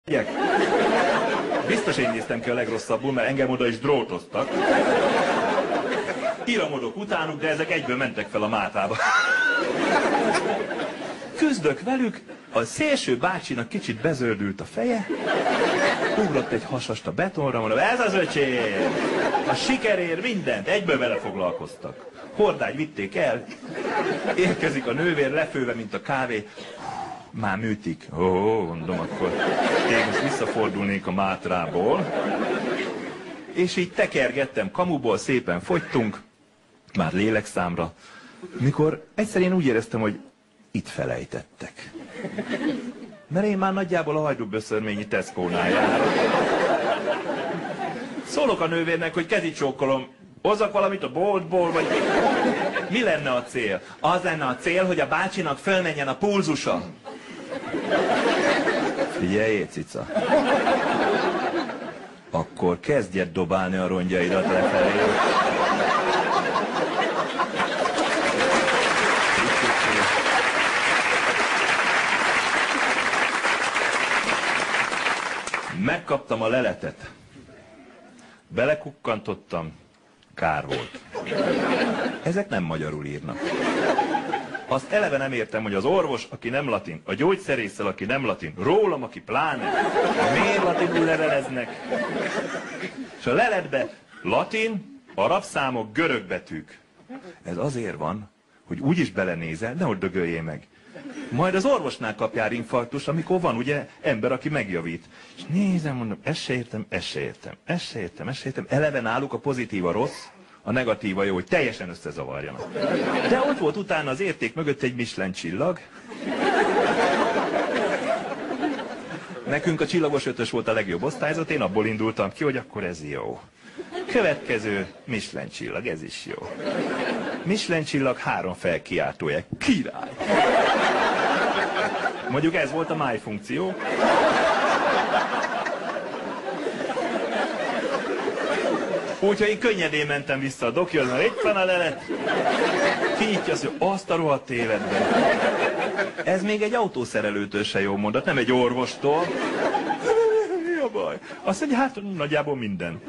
Biztos én néztem ki a legrosszabbul, mert engem oda is drótoztak. Iramodok utánuk, de ezek egyből mentek fel a Mátába. Küzdök velük, a szélső bácsinak kicsit bezöldült a feje, ugrott egy hasast a betonra, mondom, ez az öcsém! A sikerér mindent, egyből vele foglalkoztak. Hordágy vitték el, érkezik a nővér lefőve, mint a kávé. Már műtik. Ó, mondom, akkor én most visszafordulnék a Mátrából. És így tekergettem kamuból, szépen fogytunk, már lélekszámra, mikor egyszer én úgy éreztem, hogy itt felejtettek. Mert én már nagyjából a hajdúböszörményi Tesco-nál járok. Szólok a nővérnek, hogy kezicsókolom, hozzak valamit a boltból, vagy mi lenne a cél? Az lenne a cél, hogy a bácsinak fölmenjen a pulzusa. Figyeljél, cica. Akkor kezdjed dobálni a rongyaidat lefelé. Megkaptam a leletet. Belekukkantottam. Kár volt. Ezek nem magyarul írnak. Azt eleve nem értem, hogy az orvos, aki nem latin, a gyógyszerésszel, aki nem latin, rólam, aki pláne, miért latinul leveleznek? És a leletbe latin, arab számok, görög betűk. Ez azért van, hogy úgyis belenézel, nehogy dögöljél meg. Majd az orvosnál kapjál infarktus, amikor van ugye ember, aki megjavít. És nézem, mondom, ezt se értem, ezt se értem, ezt se értem, ezt se értem. Eleve náluk a pozitív a rossz, a negatív a jó, hogy teljesen összezavarjanak. De ott volt utána az érték mögött egy Michelin csillag. Nekünk a csillagos ötös volt a legjobb osztályzat, én abból indultam ki, hogy akkor ez jó. Következő Michelin csillag, ez is jó. Michelin csillag 3 felkiáltója. Király! Mondjuk ez volt a májfunkció. Úgyhogy én könnyedén mentem vissza a dokihoz, mert itt van a lelet. Kinyitja azt, hogy azt a rohadt életben. Ez még egy autószerelőtől se jó mondat, nem egy orvostól. Mi a baj? Azt mondja, hát nagyjából minden.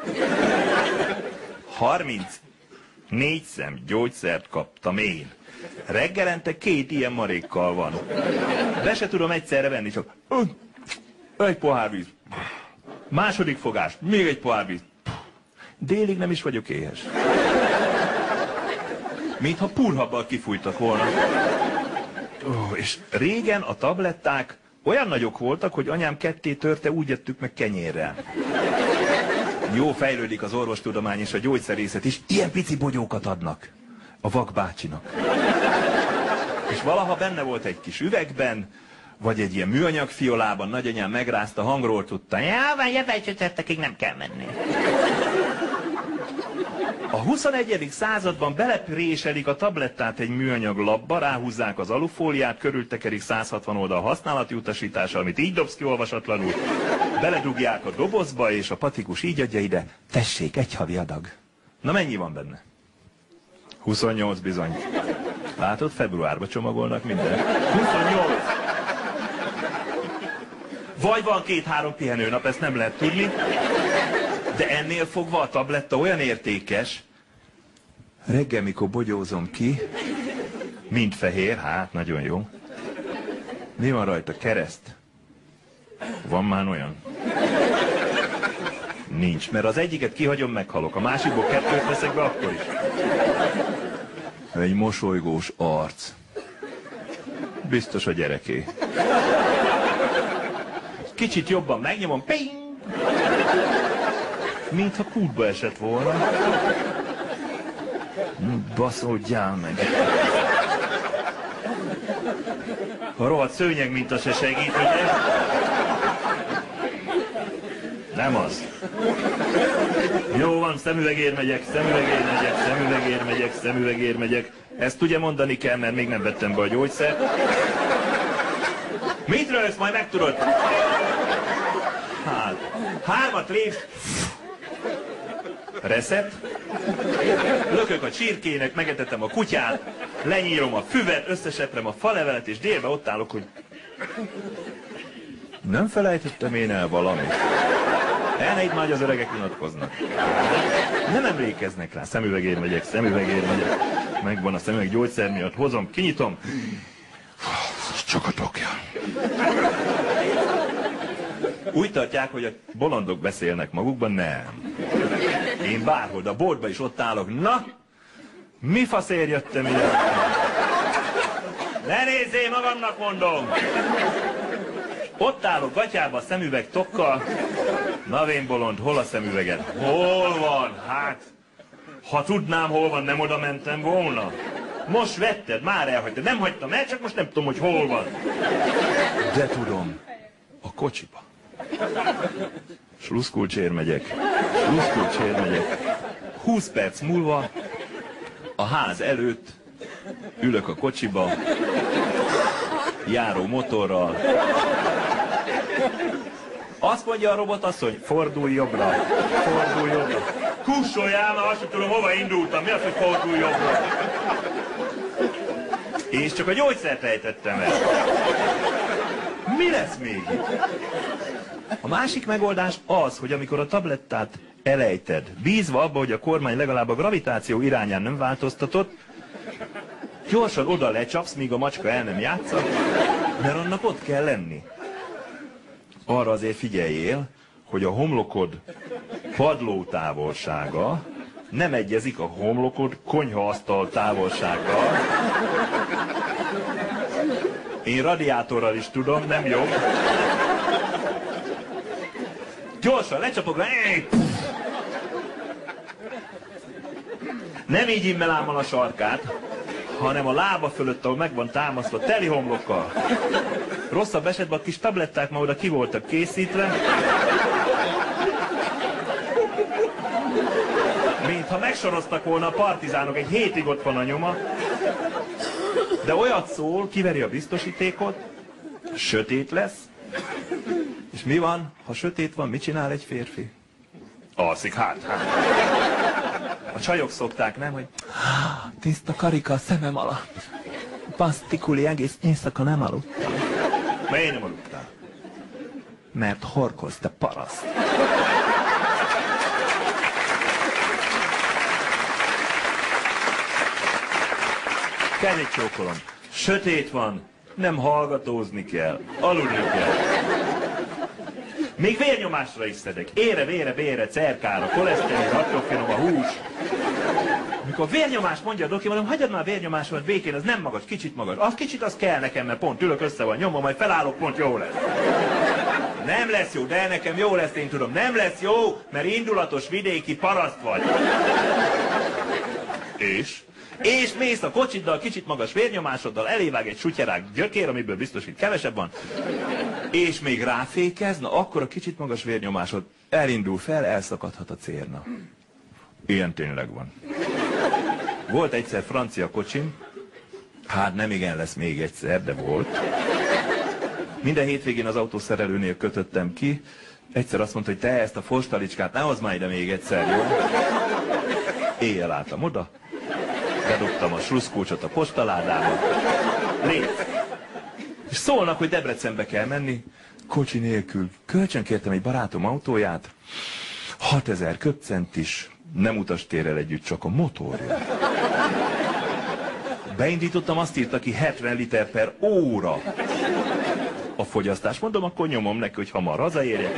34 szem gyógyszert kaptam én. Reggelente 2 ilyen marékkal van. De se tudom egyszerre venni, csak egy pohár víz. Második fogás, még egy pohár víz. Délig nem is vagyok éhes. Mintha purhabbal kifújtak volna. És régen a tabletták olyan nagyok voltak, hogy anyám ketté törte, úgy ettük meg kenyérrel. Jó fejlődik az orvostudomány és a gyógyszerészet is, ilyen pici bogyókat adnak a vakbácsinak. És valaha benne volt egy kis üvegben, vagy egy ilyen műanyag fiolában, nagyanyám megrázta, hangról tudta, já, van, jövő csütörtökig nem kell menni. A 21. században belepréselik a tablettát egy műanyag labba, ráhúzzák az alufóliát, körültekerik 160 oldal használati utasítása, amit így dobsz ki olvasatlanul, beledugják a dobozba, és a patikus így adja ide, tessék, egy havi adag. Na mennyi van benne? 28 bizony. Látod, februárba csomagolnak minden. 28! Vagy van 2-3 pihenőnap, ezt nem lehet tudni. De ennél fogva a tabletta olyan értékes, reggel mikor bogyózom ki, mind fehér, hát nagyon jó. Mi van rajta? Kereszt? Van már olyan? Nincs, mert az egyiket kihagyom, meghalok. A másikból 2 veszek be akkor is. Egy mosolygós arc. Biztos a gyereké. Kicsit jobban megnyomom, ping! Mintha kútba esett volna. Baszódjál meg. A rohadt szőnyeg minta se segít, ugye? Nem az. Jó van, szemüvegér megyek, szemüvegér megyek, szemüvegér megyek, szemüvegér megyek. Ezt ugye mondani kell, mert még nem vettem be a gyógyszert. Mit rögsz, majd megtudod? Hát, 3 lépsz. Reset. Lökök a csirkének, megetetem a kutyát, lenyírom a füvet, összeseprem a falevelet, és délbe ott állok, hogy... Nem felejtettem én el valamit. Elnégy már, hogy az öregek unatkoznak. Nem emlékeznek rá. Szemüvegért megyek. Megvan a szemüveg gyógyszer miatt. Hozom, kinyitom. Csak a tokja. Úgy tartják, hogy a bolondok beszélnek magukban? Nem. Én bárhol, a boltba is ott állok. Na, mi faszért jöttem ide? Ne nézzél, magamnak mondom! Ott állok gatyába a szemüveg tokkal. Na vén bolond, hol a szemüveged? Hol van? Hát, ha tudnám, hol van, nem oda mentem volna. Most vetted, már elhagytad. Nem hagytam el, csak most nem tudom, hogy hol van. De tudom, a kocsiba. Sluszkulcsér megyek. 20 perc múlva a ház előtt ülök a kocsiba, járó motorral. Azt mondja a robotasszony, fordulj jobbra. Kussoljál, mert azt sem tudom, hova indultam. Mi az, hogy fordulj jobbra? És csak a gyógyszert ejtettem el. Mi lesz még itt? A másik megoldás az, hogy amikor a tablettát elejted, bízva abba, hogy a kormány legalább a gravitáció irányán nem változtatott, gyorsan oda lecsapsz, míg a macska el nem játsza, mert annak ott kell lenni. Arra azért figyeljél, hogy a homlokod padló távolsága nem egyezik a homlokod konyhaasztal távolsággal. Én radiátorral is tudom, nem jobb. Gyorsan, lecsapok rá. Nem így immelámmal a sarkát, hanem a lába fölött, ahol meg van támasztva, teli homlokkal. Rosszabb esetben a kis tabletták ma oda ki voltak készítve. Mintha megsoroztak volna a partizánok, egy hétig ott van a nyoma. De olyat szól, kiveri a biztosítékot, sötét lesz. És mi van, ha sötét van, mit csinál egy férfi? Alszik, hát. A csajok szokták, nem, hogy tiszta karika a szemem alatt. Pasztikuli, egész éjszaka nem aludtam. Miért nem aludtál? Mert horkolsz, te paraszt. Kezét csókolom. Sötét van, nem hallgatózni kell, aludni kell. Még vérnyomásra is szedek. Ére, vére, bére, cerkára, koleszterin, atrofenom, a hús. Amikor vérnyomást mondja a doki, mondom, hagyjad már a vérnyomásomat békén, az nem magas, kicsit magas. Az kicsit az kell nekem, mert pont ülök össze van nyomva, majd felállok, pont jó lesz. Nem lesz jó, de nekem jó lesz, én tudom. Nem lesz jó, mert indulatos vidéki paraszt vagy. És mész a kocsiddal, kicsit magas vérnyomásoddal, elévág egy sutyerák gyökér, amiből biztos, hogy kevesebb van, és még ráfékez, na akkor a kicsit magas vérnyomásod elindul fel, elszakadhat a cérna. Ilyen tényleg van. Volt egyszer francia kocsim, hát nem igen lesz még egyszer, de volt. Minden hétvégén az autószerelőnél kötöttem ki, egyszer azt mondta, hogy te ezt a forstalicskát ne hozd már ide még egyszer, jó? Éjjel álltam oda, bedobtam a sluszkulcsot a postaládába, lép. És szólnak, hogy Debrecenbe kell menni, kocsi nélkül. Kölcsönkértem egy barátom autóját, 6000 köbcentis, nem utastérrel együtt, csak a motorja. Beindítottam, azt írta ki 70 liter per óra a fogyasztás. Mondom, akkor nyomom neki, hogy hamar hazaérjek.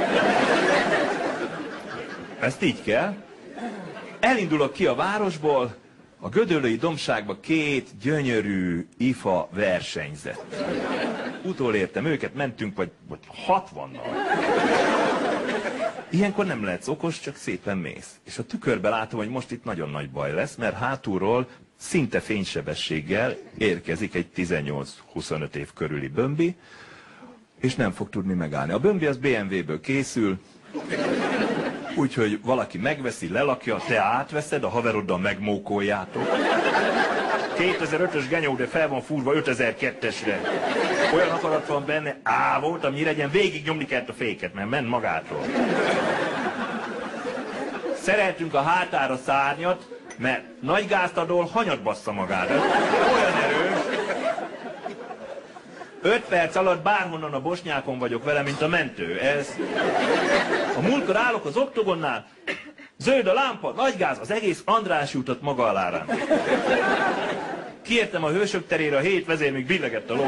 Ezt így kell. Elindulok ki a városból, a Gödöllői Dombságba 2 gyönyörű ifa versenyzett. Utolértem őket, mentünk vagy 60-nal. Ilyenkor nem lehetsz okos, csak szépen mész. És a tükörbe látom, hogy most itt nagyon nagy baj lesz, mert hátulról szinte fénysebességgel érkezik egy 18-25 év körüli bömbi, és nem fog tudni megállni. A bömbi az BMW-ből készül, úgyhogy valaki megveszi, lelakja, te átveszed, a haveroddal megmókoljátok. 2005-ös genyó, de fel van fúrva 5002-esre. Olyan akarat van benne, voltam Nyíregyen, végig nyomni kellett a féket, mert ment magától. Szereltünk a hátára szárnyat, mert nagy gázt adol, hanyat bassza magára. Olyan erős. 5 perc alatt bárhonnan a bosnyákon vagyok vele, mint a mentő. Ez... A múltkor állok az oktogonnál, zöld a lámpa, nagy gáz, az egész Andrássy utat maga alá rám. Kiértem a Hősök terére, a 7 vezér még billegett a ló.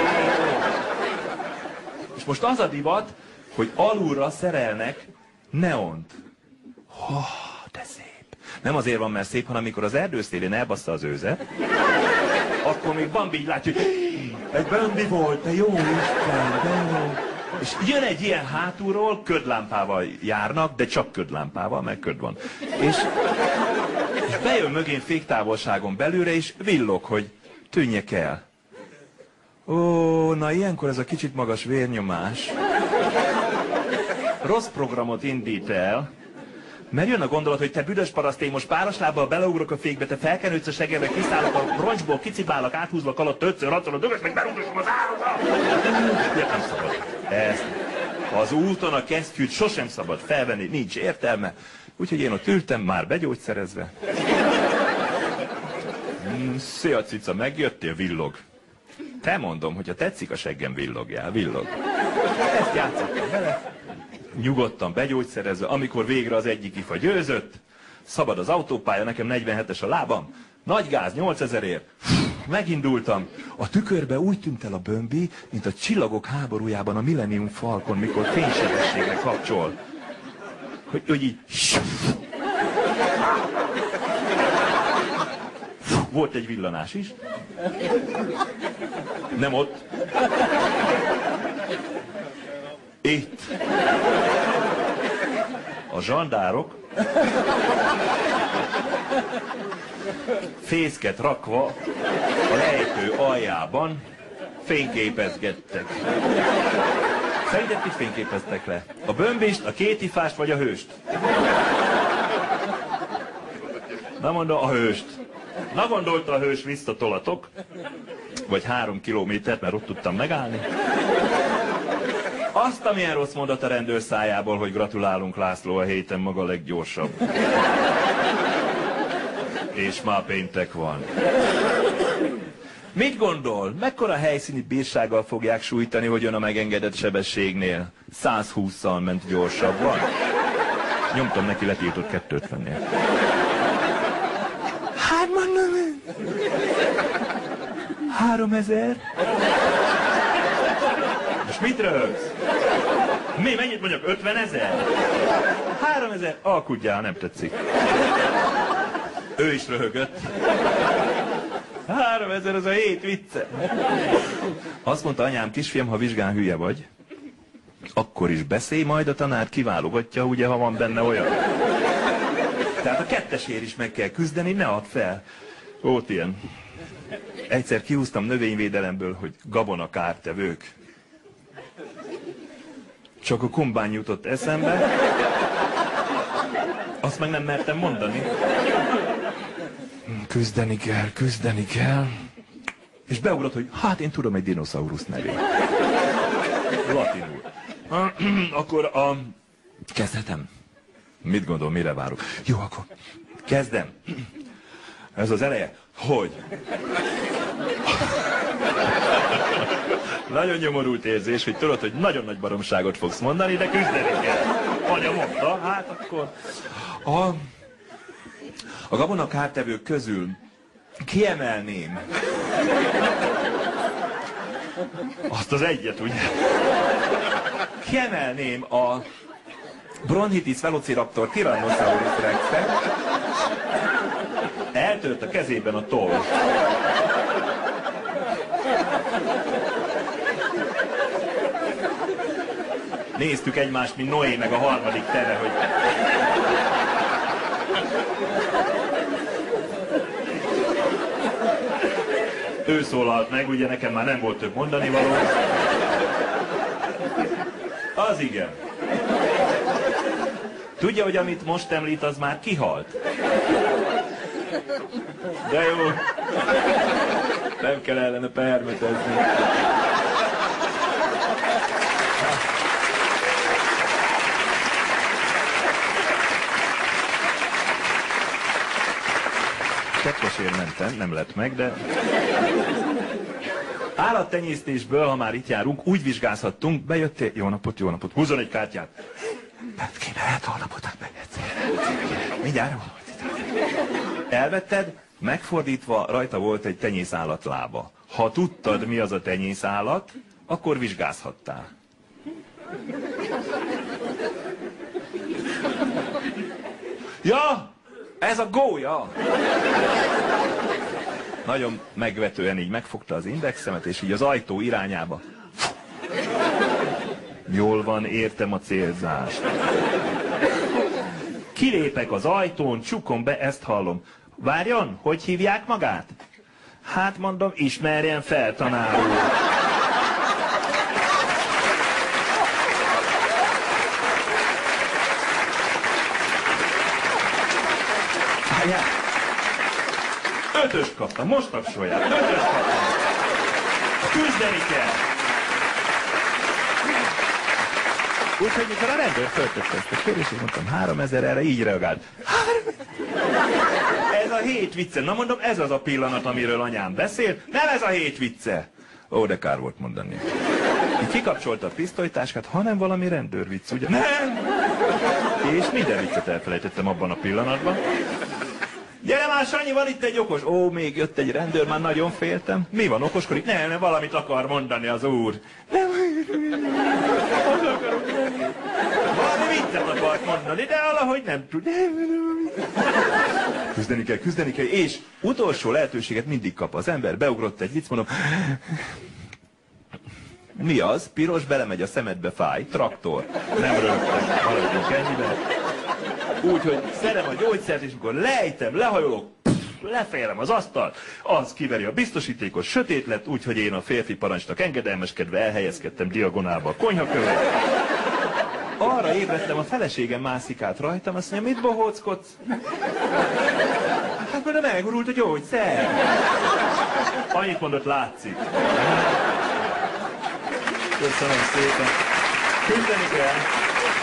És most az a divat, hogy alulra szerelnek neont. Oh, de szép. Nem azért van, mert szép, hanem amikor az erdő szélén elbassza az őzet, akkor még Bambi így látja, hogy egy Bambi volt, de jó Isten, de jó. És jön egy ilyen hátulról, ködlámpával járnak, de csak ködlámpával, mert köd van. És bejön mögén féktávolságon belőle, és villog, hogy tűnjek el. Ó, na ilyenkor ez a kicsit magas vérnyomás rossz programot indít el, mert jön a gondolat, hogy te büdös paraszt, én most páros lábbal beleugrok a fékbe, te felkenődsz a seggembe, kiszállok a roncsból, kicibálok, áthúzlak alatt 5-6-szor a dögös, meg berúgdosom az állatot. Ilyet nem szabad. Ezt. Az úton a kesztyűt sosem szabad felvenni, nincs értelme. Úgyhogy én ott ültem, már begyógyszerezve. Szia cica, megjöttél, villog. Te mondom, hogyha tetszik a seggem, villogjál, villog. Ezt játszottam vele. Nyugodtan begyógyszerezve, amikor végre az egyik ifa győzött, szabad az autópálya, nekem 47-es a lábam, nagy gáz, 8000-ért, megindultam. A tükörbe úgy tűnt el a Bambi, mint a Csillagok háborújában a Millennium Falcon, mikor fénysebességre kapcsol. Hogy így... Volt egy villanás is. Nem ott. Itt. A zsandárok fészket rakva a lejtő aljában fényképezgettek. Szerinted mit fényképeztek le? A Bambist, a két ifást vagy a hőst? Na mondom, a hőst. Na gondolta a hős, visszatolatok. Vagy 3 kilométert, mert ott tudtam megállni. Azt, amilyen rossz mondat a rendőr szájából, hogy gratulálunk, László, a héten maga leggyorsabb. És már péntek van. Mit gondol? Mekkora helyszíni bírsággal fogják sújtani, hogy ön a megengedett sebességnél 120-szal ment gyorsabban? Nyomtam neki letiltott 250-nél. Hát mondom én. 3000? És mit röhögsz? Mi, mennyit mondjak? 50 000? 3000? Alkudjál, nem tetszik. Ő is röhögött. 3000 az a 7 vicce. Azt mondta anyám, kisfiam, ha vizsgán hülye vagy, akkor is beszélj, majd a tanár kiválogatja, ugye, ha van benne olyan. Tehát a kettesért is meg kell küzdeni, ne add fel. Volt ilyen. Egyszer kihúztam növényvédelemből, hogy gabonakártevők. Csak a kombány jutott eszembe. Azt meg nem mertem mondani. Küzdeni kell, küzdeni kell. És beugrott, hogy hát én tudom egy dinoszaurusz nevét. Latinul. Akkor kezdhetem. Mit gondol, mire várok? Jó, akkor kezdem. Ez az eleje? Hogy? Nagyon nyomorult érzés, hogy tudod, hogy nagyon nagy baromságot fogsz mondani, de küzdeni kell. Anya mondta, hát akkor... A gabonakártevők közül kiemelném azt az egyet, ugye? Kiemelném a Bronchitis velociraptor Tyrannosaurus rexet. Eltört a kezében a toll. Néztük egymást, mint Noé meg a harmadik teve, hogy... Ő szólalt meg, ugye nekem már nem volt több mondani való. Az igen. Tudja, hogy amit most említ, az már kihalt? De jó. Nem kell ellene permetezni. Kettesért mentem, nem lett meg, de... Állattenyésztésből, ha már itt járunk, úgy vizsgázhattunk, bejöttél, jó napot, jó napot, 21 kártyát. Hát kéne, hát holnapot bejegyzél. Mindjárt jó napot. Elvetted, megfordítva rajta volt egy tenyészállat lába. Ha tudtad, mi az a tenyészállat, akkor vizsgázhattál. Ja, ez a gólya! Nagyon megvetően így megfogta az indexemet, és így az ajtó irányába. Jól van, értem a célzást. Kilépek az ajtón, csukom be, ezt hallom. Várjon, hogy hívják magát? Hát mondom, ismerjen fel, tanár úr. Várjál. 5-öst kaptam, most tapsolják. 5-öst kaptam. Küzdeni kell. Úgyhogy mikor a rendőr föltette ezt a kérdést, és mondtam 3000, erre így reagált. Ez a 7 vicce. Na mondom, ez az a pillanat, amiről anyám beszél. Nem ez a 7 vicce. Ó, de kár volt mondani. Így kikapcsolta a pisztolytáskát, hanem valami rendőrvicc, ugye? Nem! És minden viccet elfelejtettem abban a pillanatban. Gyere már, Sanyi, van itt egy okos. Ó, még jött egy rendőr, már nagyon féltem. Mi van, okoskodik? Nem, valamit akar mondani az úr. Nem, valami viccet akart mondani, de valahogy nem tud. Küzdeni kell, és utolsó lehetőséget mindig kap az ember. Beugrott egy vicc, mondom. Mi az? Piros, belemegy a szemedbe, fáj. Traktor. Nem rögtön, maradjunk ennyiben. Úgyhogy szerem a gyógyszert, és amikor lejtem, lehajolok, lefejlem az asztalt, az kiveri a biztosítékot, sötét lett, úgyhogy én a férfi parancsnak engedelmeskedve elhelyezkedtem diagonálba a konyhakövön. Arra ébredtem, a feleségem mászik át rajtam, azt mondja, mit bohóckodsz? Hát mondom, elgurult a gyógyszer. Annyit mondott, látszik. Köszönöm szépen. Küzdeni kell.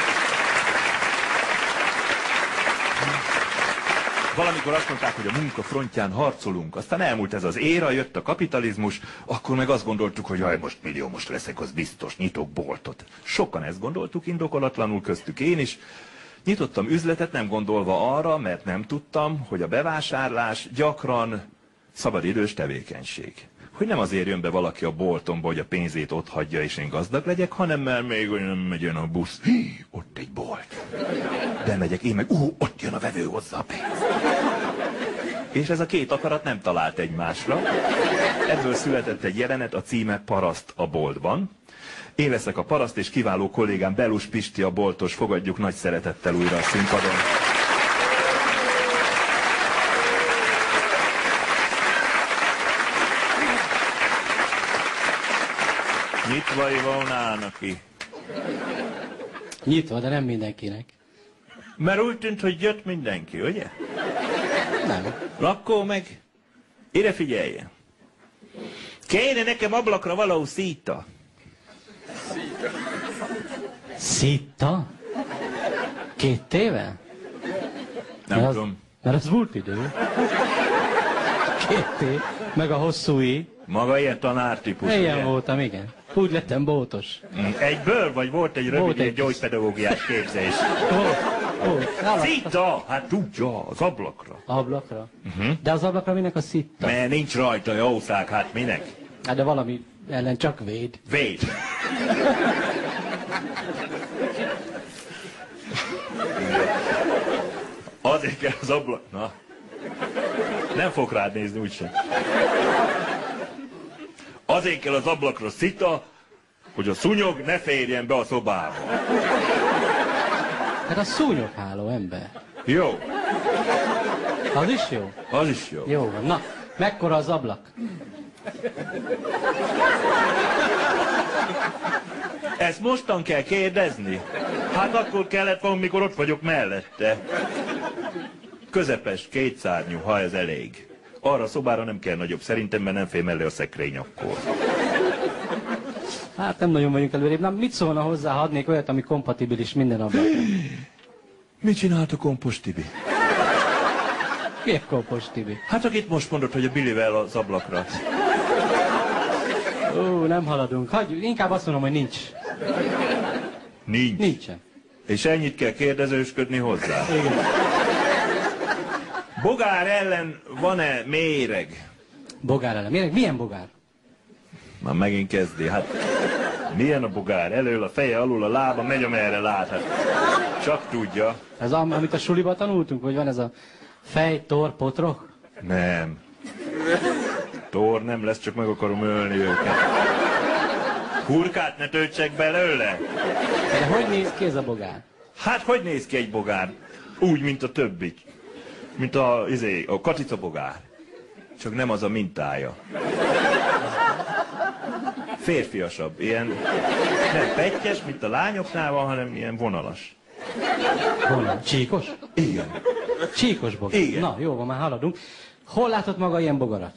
Valamikor azt mondták, hogy a munka frontján harcolunk, aztán elmúlt ez az éra, jött a kapitalizmus, akkor meg azt gondoltuk, hogy jaj, most milliómos leszek, az biztos, nyitok boltot. Sokan ezt gondoltuk, indokolatlanul, köztük én is. Nyitottam üzletet, nem gondolva arra, mert nem tudtam, hogy a bevásárlás gyakran szabadidős tevékenység. Hogy nem azért jön be valaki a boltomba, hogy a pénzét ott hagyja és én gazdag legyek, hanem mert még nem megy a busz. Hí, ott egy bolt. Bemegyek, én meg, ott jön a vevő hozzá a pénzt. És ez a két akarat nem talált egymásra. Ebből született egy jelenet, a címe Paraszt a boltban. Én leszek a paraszt, és kiváló kollégám Belus Pisti a boltos, fogadjuk nagy szeretettel újra a színpadon. Nyitva volnának ki. Nyitva, de nem mindenkinek. Mert úgy tűnt, hogy jött mindenki, ugye? Nem. Akkor meg ide figyeljen. Kéne nekem ablakra való szíta. Szíta? 2 éve? Nem tudom. Mert az volt idő. 2 év, meg a hosszúi. Maga ilyen tanártípus, Ilyen ugye? voltam, igen. Úgy lettem bótos. Egyből, vagy volt egy rövid Volt egy gyógypedagógiás képzés? Szita! Hát tudja, az ablakra. Ablakra? De az ablakra minek a szíta? Mert nincs rajta jószág, hát minek? Hát de valami ellen csak véd. Véd. Azért kell az ablak... Na. Nem fog rád nézni úgysem. Azért kell az ablakra szita, hogy a szúnyog ne férjen be a szobába. Hát a szúnyogháló ember. Jó. Az is jó? Az is jó. Jó van. Na, mekkora az ablak? Ezt mostan kell kérdezni? Hát akkor kellett volna, mikor ott vagyok mellette. Közepes, 2 szárnyú, ha ez elég. Arra a szobára nem kell nagyobb, szerintem, mert nem fér mellé a szekrény akkor. Hát nem nagyon vagyunk előrébb. Na, mit szólna hozzá, ha adnék olyat, ami kompatibilis minden ablakra? Mit csinált a Kompos Tibi? Miért Kompos Tibi? Hát akit most mondott, hogy a Billivel az ablakra. Nem haladunk. Hagyjuk, inkább azt mondom, hogy nincs. Nincs. Nincsen. És ennyit kell kérdezősködni hozzá. Igen. Bogár ellen van-e méreg? Bogár ellen. Milyen bogár? Már megint kezdi. Hát milyen a bogár? Elől, a feje, alul, a lába, megy amerre lát. Hát, csak tudja. Ez amit a suliba tanultunk, hogy van ez a fej, tor, potrok? Nem. Tor nem lesz, csak meg akarom ölni őket. Hurkát ne töltsek belőle? De hogy néz ki ez a bogár? Hát hogy néz ki egy bogár? Úgy, mint a többi. Mint a katica bogár. Csak nem az a mintája. Férfiasabb. Ilyen nem pettyes, mint a lányoknál van, hanem ilyen vonalas. Honnan? Csíkos? Igen. Csíkos bogár. Igen. Na, jó, van, már haladunk. Hol látott maga ilyen bogarat?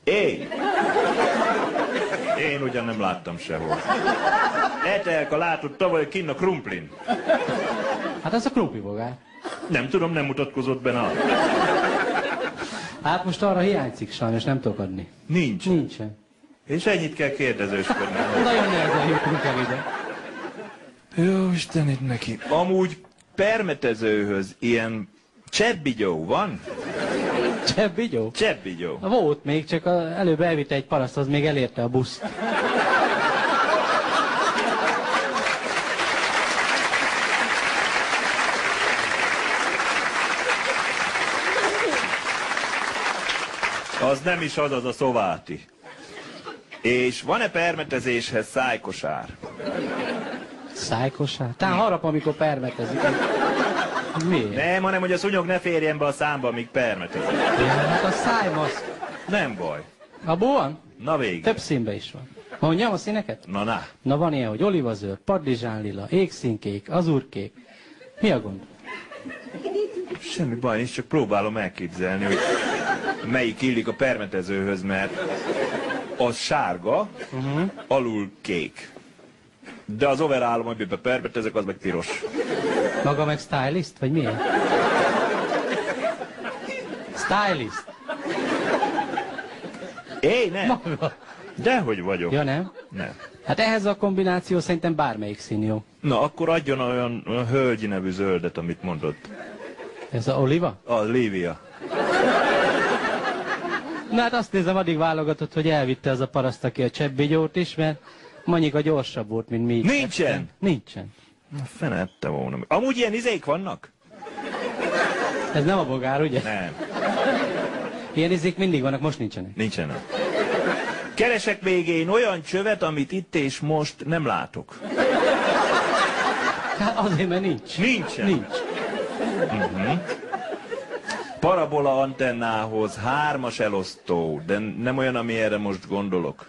Én ugyan nem láttam sehol. Etelka látott tavaly kinn a krumplin. Hát ez a krumpli bogár. Nem tudom, nem mutatkozott be nap. Hát most arra hiányzik sajnos, nem tudok adni. Nincs. Nincsen. És ennyit kell kérdezősködni. Nagyon nehezen jutunk el ide. Jó, Isten itt neki. Amúgy permetezőhöz ilyen cseppbigyó van? Cseppbigyó? Cseppbigyó. Volt még, csak előbb elvitte egy paraszt, az még elérte a buszt. Az nem is az a szováti. És van-e permetezéshez szájkosár? Szájkosár? Talán harap, amikor permetezik. Miért? Nem, hanem hogy a szúnyog ne férjen be a számba, amíg permetezik. Ja, hát a szájmaszk. Nem baj. Abból van? Na végig. Több színben is van. Mondjam a színeket? Na. Na van ilyen, hogy olivazöld, padlizsánlila, égszínkék, azurkék. Mi a gond? Semmi baj nincs, csak próbálom elképzelni, hogy melyik illik a permetezőhöz, mert az sárga, alul kék. De az overallom, amiben permetezek, az meg piros. Maga meg stylist, vagy milyen? Stylist. Nem. Maga. Dehogy vagyok. Ja, nem? Nem. Hát ehhez a kombináció szerintem bármelyik szín jó. Na, akkor adjon olyan hölgyi nevű zöldet, amit mondott. Ez a oliva? A Lívia. Na hát azt nézem, addig válogatott, hogy elvitte az a paraszt, aki a cseppbigyót is, mert Manyika gyorsabb volt, mint mi. Nincsen? Nincsen. Na, fene ette volna. Amúgy ilyen izék vannak? Ez nem a bogár, ugye? Nem. Ilyen izék mindig vannak, most nincsenek. Nincsenek. Keresek még én olyan csövet, amit itt és most nem látok. Hát azért, mert nincs. Nincsen? Nincs. Parabola antennához 3-as elosztó, de nem olyan, ami erre most gondolok.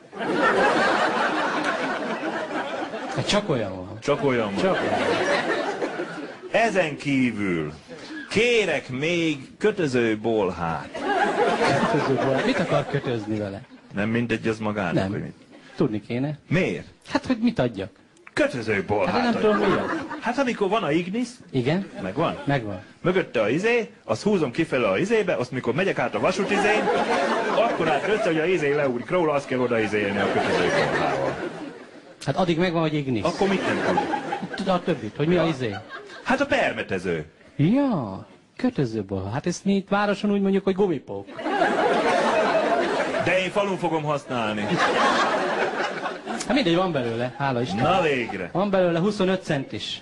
Hát csak olyan van. Csak olyan van. Csak olyan. Ezen kívül kérek még kötözőbolhát. Kötözőból. Mit akar kötözni vele? Nem mindegy, az magának, Nem. hogy mit. Tudni kéne. Miért? Hát, hogy mit adjak? Kötözőbolhát. Hát nem tudom, mi az. Hát amikor van a ignis, Igen? megvan. Megvan. Mögötte a izé, azt húzom kifele a izébe, azt mikor megyek át a vasút izén, akkor át össze, hogy a izé leúrik róla, azt kell oda izélni a kötözőbolhával. Hát addig megvan, hogy ignis. Akkor mit nem tud? Tud a többit, hogy mi a izé. Hát a permetező. Ja, kötözőból. Hát ezt mi itt városon úgy mondjuk, hogy gumipók. De én falun fogom használni. Hát mindegy, van belőle, hála Isten. Na végre. Van belőle 25 centis.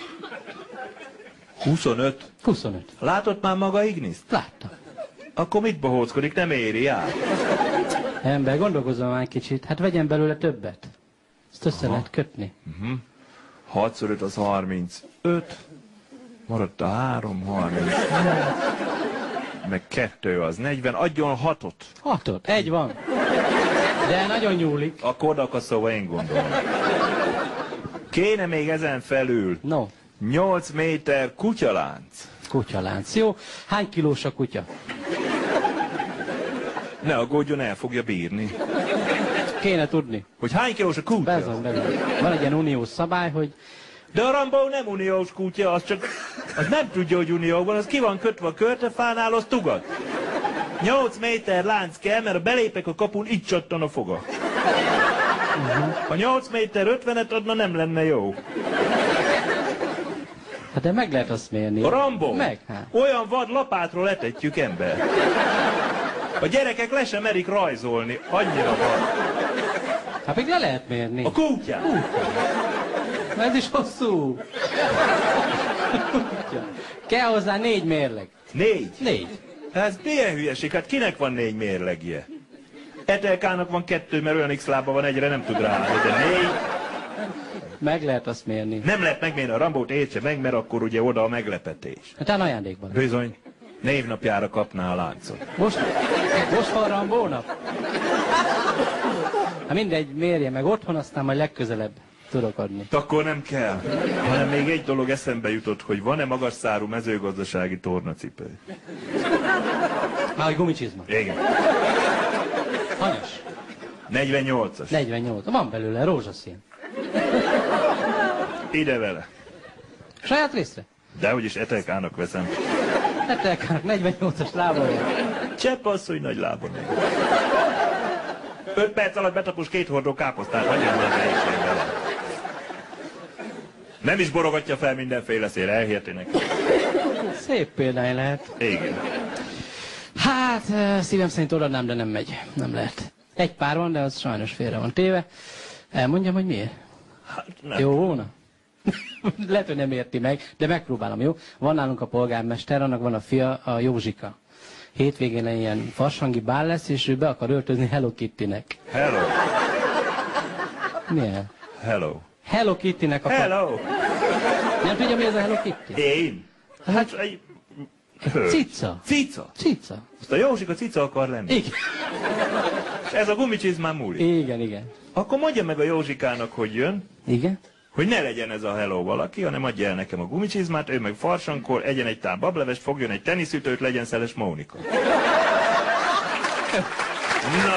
25. 25. Látott már maga igniszt? Láttam. Akkor mit bohóckodik, nem éri át? Ember, gondolkozzon már egy kicsit. Hát vegyen belőle többet. Ezt össze lehet kötni. 6x5 az 35. Maradt a 3, 30. Meg 2 az 40. Adjon 6-ot. 6-ot. Egy van. De nagyon nyúlik. Akkor odakaszolva én gondolom. Kéne még ezen felül No, 8 méter kutyalánc. kutyalánc. Jó. Hány kilós a kutya? Ne aggódjon, el fogja bírni. Kéne tudni. Hogy hány kilós a kutya? Bezony, belül. Van egy ilyen uniós szabály, hogy De a Rambó nem uniós kutya, az nem tudja, hogy unióban, az ki van kötve a körtefánál, az tugat. 8 méter lánc kell, mert ha belépek a kapun, így csattan a foga. Ha 8 méter 50-et adna, nem lenne jó. Hát de meg lehet azt mérni. A Rambó? Meg, hát. Olyan vad lapátról etetjük ember. A gyerekek le sem merik rajzolni. Annyira vad. Hát még le lehet mérni. A kutyát. Ez is hosszú. Kell hozzá 4 mérleg. 4? 4. Ez milyen hülyeség? Hát kinek van 4 mérlegje? Etelkának van 2, mert olyan X-lába van, egyre nem tud ráállni, de 4. Meg lehet azt mérni. Nem lehet megmérni a Rambót, értse meg, mert akkor ugye oda a meglepetés. Utána ajándékban. Bizony, névnapjára kapná a láncot. Most van Rambónap? Hát mindegy, mérje meg otthon, aztán majd legközelebb tudok adni. Akkor nem kell. Hanem még egy dolog eszembe jutott, hogy van-e magas szárú mezőgazdasági tornacipő? Már hogy gumicsizma. Igen. Hanyas? 48-as. 48. Van belőle, rózsaszín. Ide vele. Saját részre? Dehogy is Etelkának veszem. Etelkának 48-as lábon. Csepp asszony nagy lábon. 5 perc alatt betapos 2 hordó káposztát, hagyjam már helyiség vele. Nem is borogatja fel mindenféle szél, elhiheti neki. Szép példány lehet. Igen. Hát, szívem szerint odaadnám, de nem megy. Nem lehet. Egy pár van, de az sajnos félre van téve. Elmondjam, hogy miért? Hát nem. Jó volna? Lehet, hogy nem érti meg, de megpróbálom, jó? Van nálunk a polgármester, annak van a fia, a Józsika. Hétvégén ilyen farsangi bál lesz, és ő be akar öltözni Hello Kitty-nek. Hello. Milyen? Hello. Hello Kitty-nek akar... Hello. Nem tudja, mi ez a Hello Kitty? Én? Hát egy... Cica. Cica? Cica. Azt a Józsika cica akar lenni. Igen. És ez a gumicsizmán múlik. Igen, igen. Akkor mondja meg a Józsikának, hogy jön, Igen? hogy ne legyen ez a hello valaki, hanem adja el nekem a gumicsizmát, ő meg farsankor, egyen egy tál bablevest, fogjon egy teniszütőt, legyen Szeles Mónika. Na.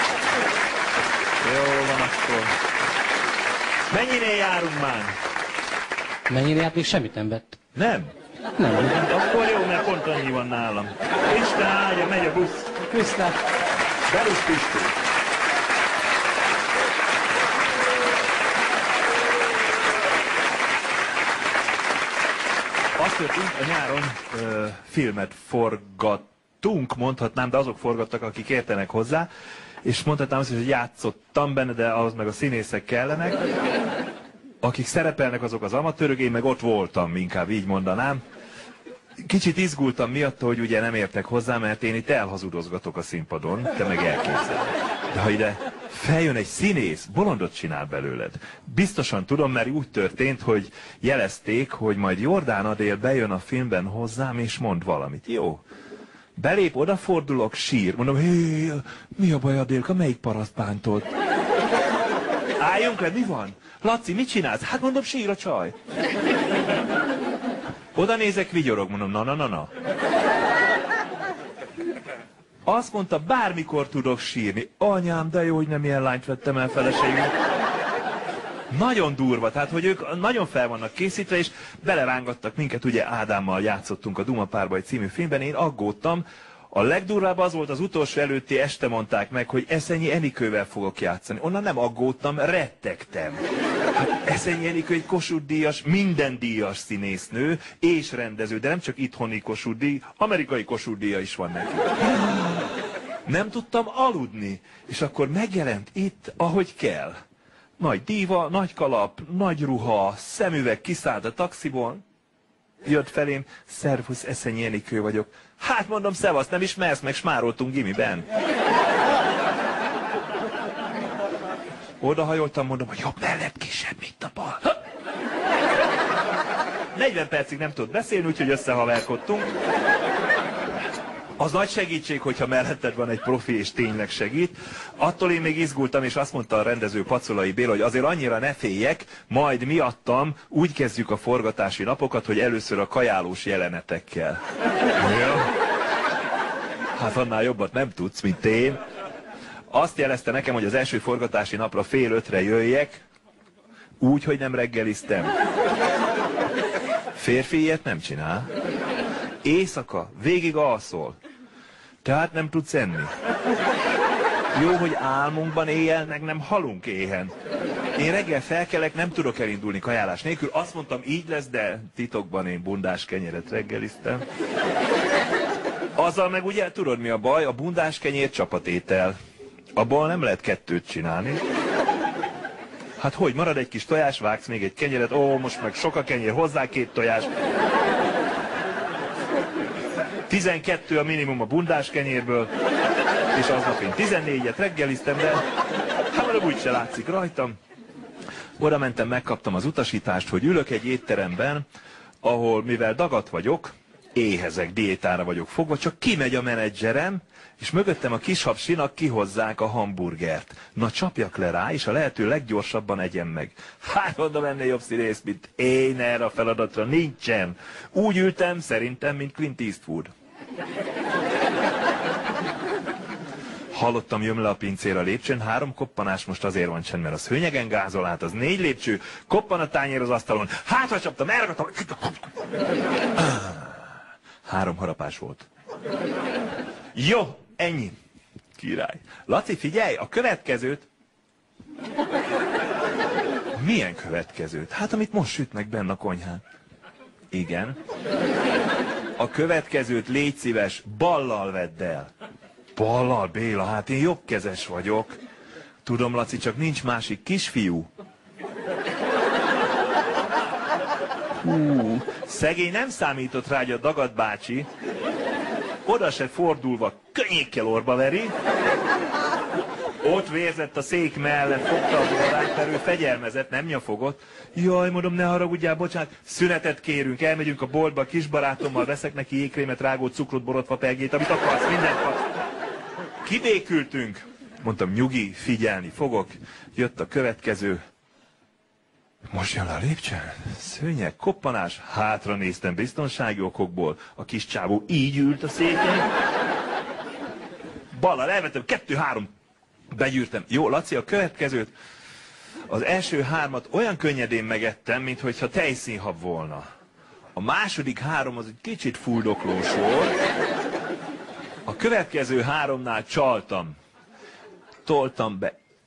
Jó van akkor. Mennyinél járunk már? Mennyire járt, még semmit nem vett. Nem? Nem. Akkor jó, mert pont annyi van nálam. Isten áldja, megy a busz. Viszlát. Belusz Pisti. Azt történt, a nyáron filmet forgattunk, mondhatnám, de azok forgattak, akik értenek hozzá, és mondhatnám azt is, hogy játszottam benne, de ahhoz meg a színészek kellenek. Akik szerepelnek, azok az amatőrök, én meg ott voltam, inkább így mondanám. Kicsit izgultam miatt, hogy ugye nem értek hozzá, mert én itt elhazudozgatok a színpadon, te meg elképzeled. De ha ide feljön egy színész, bolondot csinál belőled. Biztosan tudom, mert úgy történt, hogy jelezték, hogy majd Jordán Adél bejön a filmben hozzám, és mond valamit. Jó. Belép, odafordulok, sír. Mondom, hé, mi a baj, Adélka, melyik paraszt bántott? Álljunk le, mi van? Laci, mit csinálsz? Hát mondom, sír a csaj. Oda nézek, vigyorog, mondom, na. Azt mondta, bármikor tudok sírni. Anyám, de jó, hogy nem ilyen lányt vettem el feleségül. Nagyon durva, tehát, hogy ők nagyon fel vannak készítve, és belerángattak minket, ugye Ádámmal játszottunk a Duma Párbaj című filmben, én aggódtam. A legdurvább az volt, az utolsó előtti este mondták meg, hogy Eszenyi Enikővel fogok játszani. Onnan nem aggódtam, rettegtem. Hát Eszenyi Enikő egy Kossuth-díjas, minden díjas színésznő és rendező, de nem csak itthoni Kossuth-díj, amerikai Kossuth-díja is van neki. Nem tudtam aludni, és akkor megjelent itt, ahogy kell. Nagy díva, nagy kalap, nagy ruha, szemüveg, kiszállt a taxiból. Jött felém, szervusz, Eszenyi Enikő vagyok. Hát mondom, szevasz, nem ismersz, meg smároltunk gimiben. Odahajoltam, mondom, hogy jobb mellett kisebb, mint a bal. 40 percig nem tudott beszélni, úgyhogy összehaverkodtunk. Az nagy segítség, hogyha melletted van egy profi és tényleg segít. Attól én még izgultam, és azt mondta a rendező Pacolai Béla, hogy azért annyira ne féljek, majd miattam úgy kezdjük a forgatási napokat, hogy először a kajálós jelenetekkel. Ja. Hát annál jobbat nem tudsz, mint én. Azt jelezte nekem, hogy az első forgatási napra 4:30 jöjjek, úgy, hogy nem reggeliztem. Férfi ilyet nem csinál. Éjszaka, végig alszol. Tehát nem tudsz enni. Jó, hogy álmunkban éjjel, meg nem halunk éhen. Én reggel felkelek, nem tudok elindulni kajálás nélkül. Azt mondtam, így lesz, de titokban én bundás kenyeret reggeliztem. Azzal meg ugye, tudod mi a baj? A bundás kenyér csapatétel. Abból nem lehet kettőt csinálni. Hát hogy, marad egy kis tojás, vágsz még egy kenyeret, ó, most meg sok a kenyér, hozzá 2 tojás. 12 a minimum a bundás kenyérből, és aznap én 14-et reggeliztem, de hamarabb úgyse látszik rajtam. Oda mentem, megkaptam az utasítást, hogy ülök egy étteremben, ahol mivel dagat vagyok, éhezek, diétára vagyok fogva, csak kimegy a menedzserem, és mögöttem a kis hapsinak kihozzák a hamburgert. Na csapjak le rá, és a lehető leggyorsabban egyem meg. Hát mondom, ennél jobb színész, mint én erre a feladatra nincsen. Úgy ültem, szerintem, mint Clint Eastwood. Hallottam, jön le a pincér a lépcsőn, 3 koppanás, most azért van csend, mert a szőnyegen gázol át, az 4 lépcső, koppan a tányér az asztalon, hátra csaptam, elragadtam. 3 harapás volt. Jó, ennyi. Király. Laci, figyelj, a következőt... Milyen következőt? Hát, amit most sütnek benne a konyhán. Igen. A következőt légy szíves, ballal vedd el. Ballal, Béla, hát én jobbkezes vagyok. Tudom, Laci, csak nincs másik kisfiú. Szegény nem számított rá, hogy a Dagat bácsi oda se fordulva könnyékkel orba veri. Ott vérzett a szék mellett, fogta az orrát, mert ő fegyelmezett, nem nyafogott. Jaj, mondom, ne haragudjál, bocsánat, szünetet kérünk, elmegyünk a boltba, a kisbarátommal, veszek neki jégkrémet, rágót, cukrot, borotvapergét, amit akarsz, mindent kapsz. Kibékültünk. Mondtam, nyugi, figyelni fogok. Jött a következő. Most jön le a lépcsőn. Szőnyeg, koppanás. Hátra néztem biztonsági okokból. A kis csávó így ült a széken. Ballal elvettem, 2-3. Begyűrtem. Jó, Laci, a következőt. Az első 3-at olyan könnyedén megettem, minthogyha tejszínhab volna. A második 3 az egy kicsit fuldoklós volt. A következő 3-nál csaltam. Toltam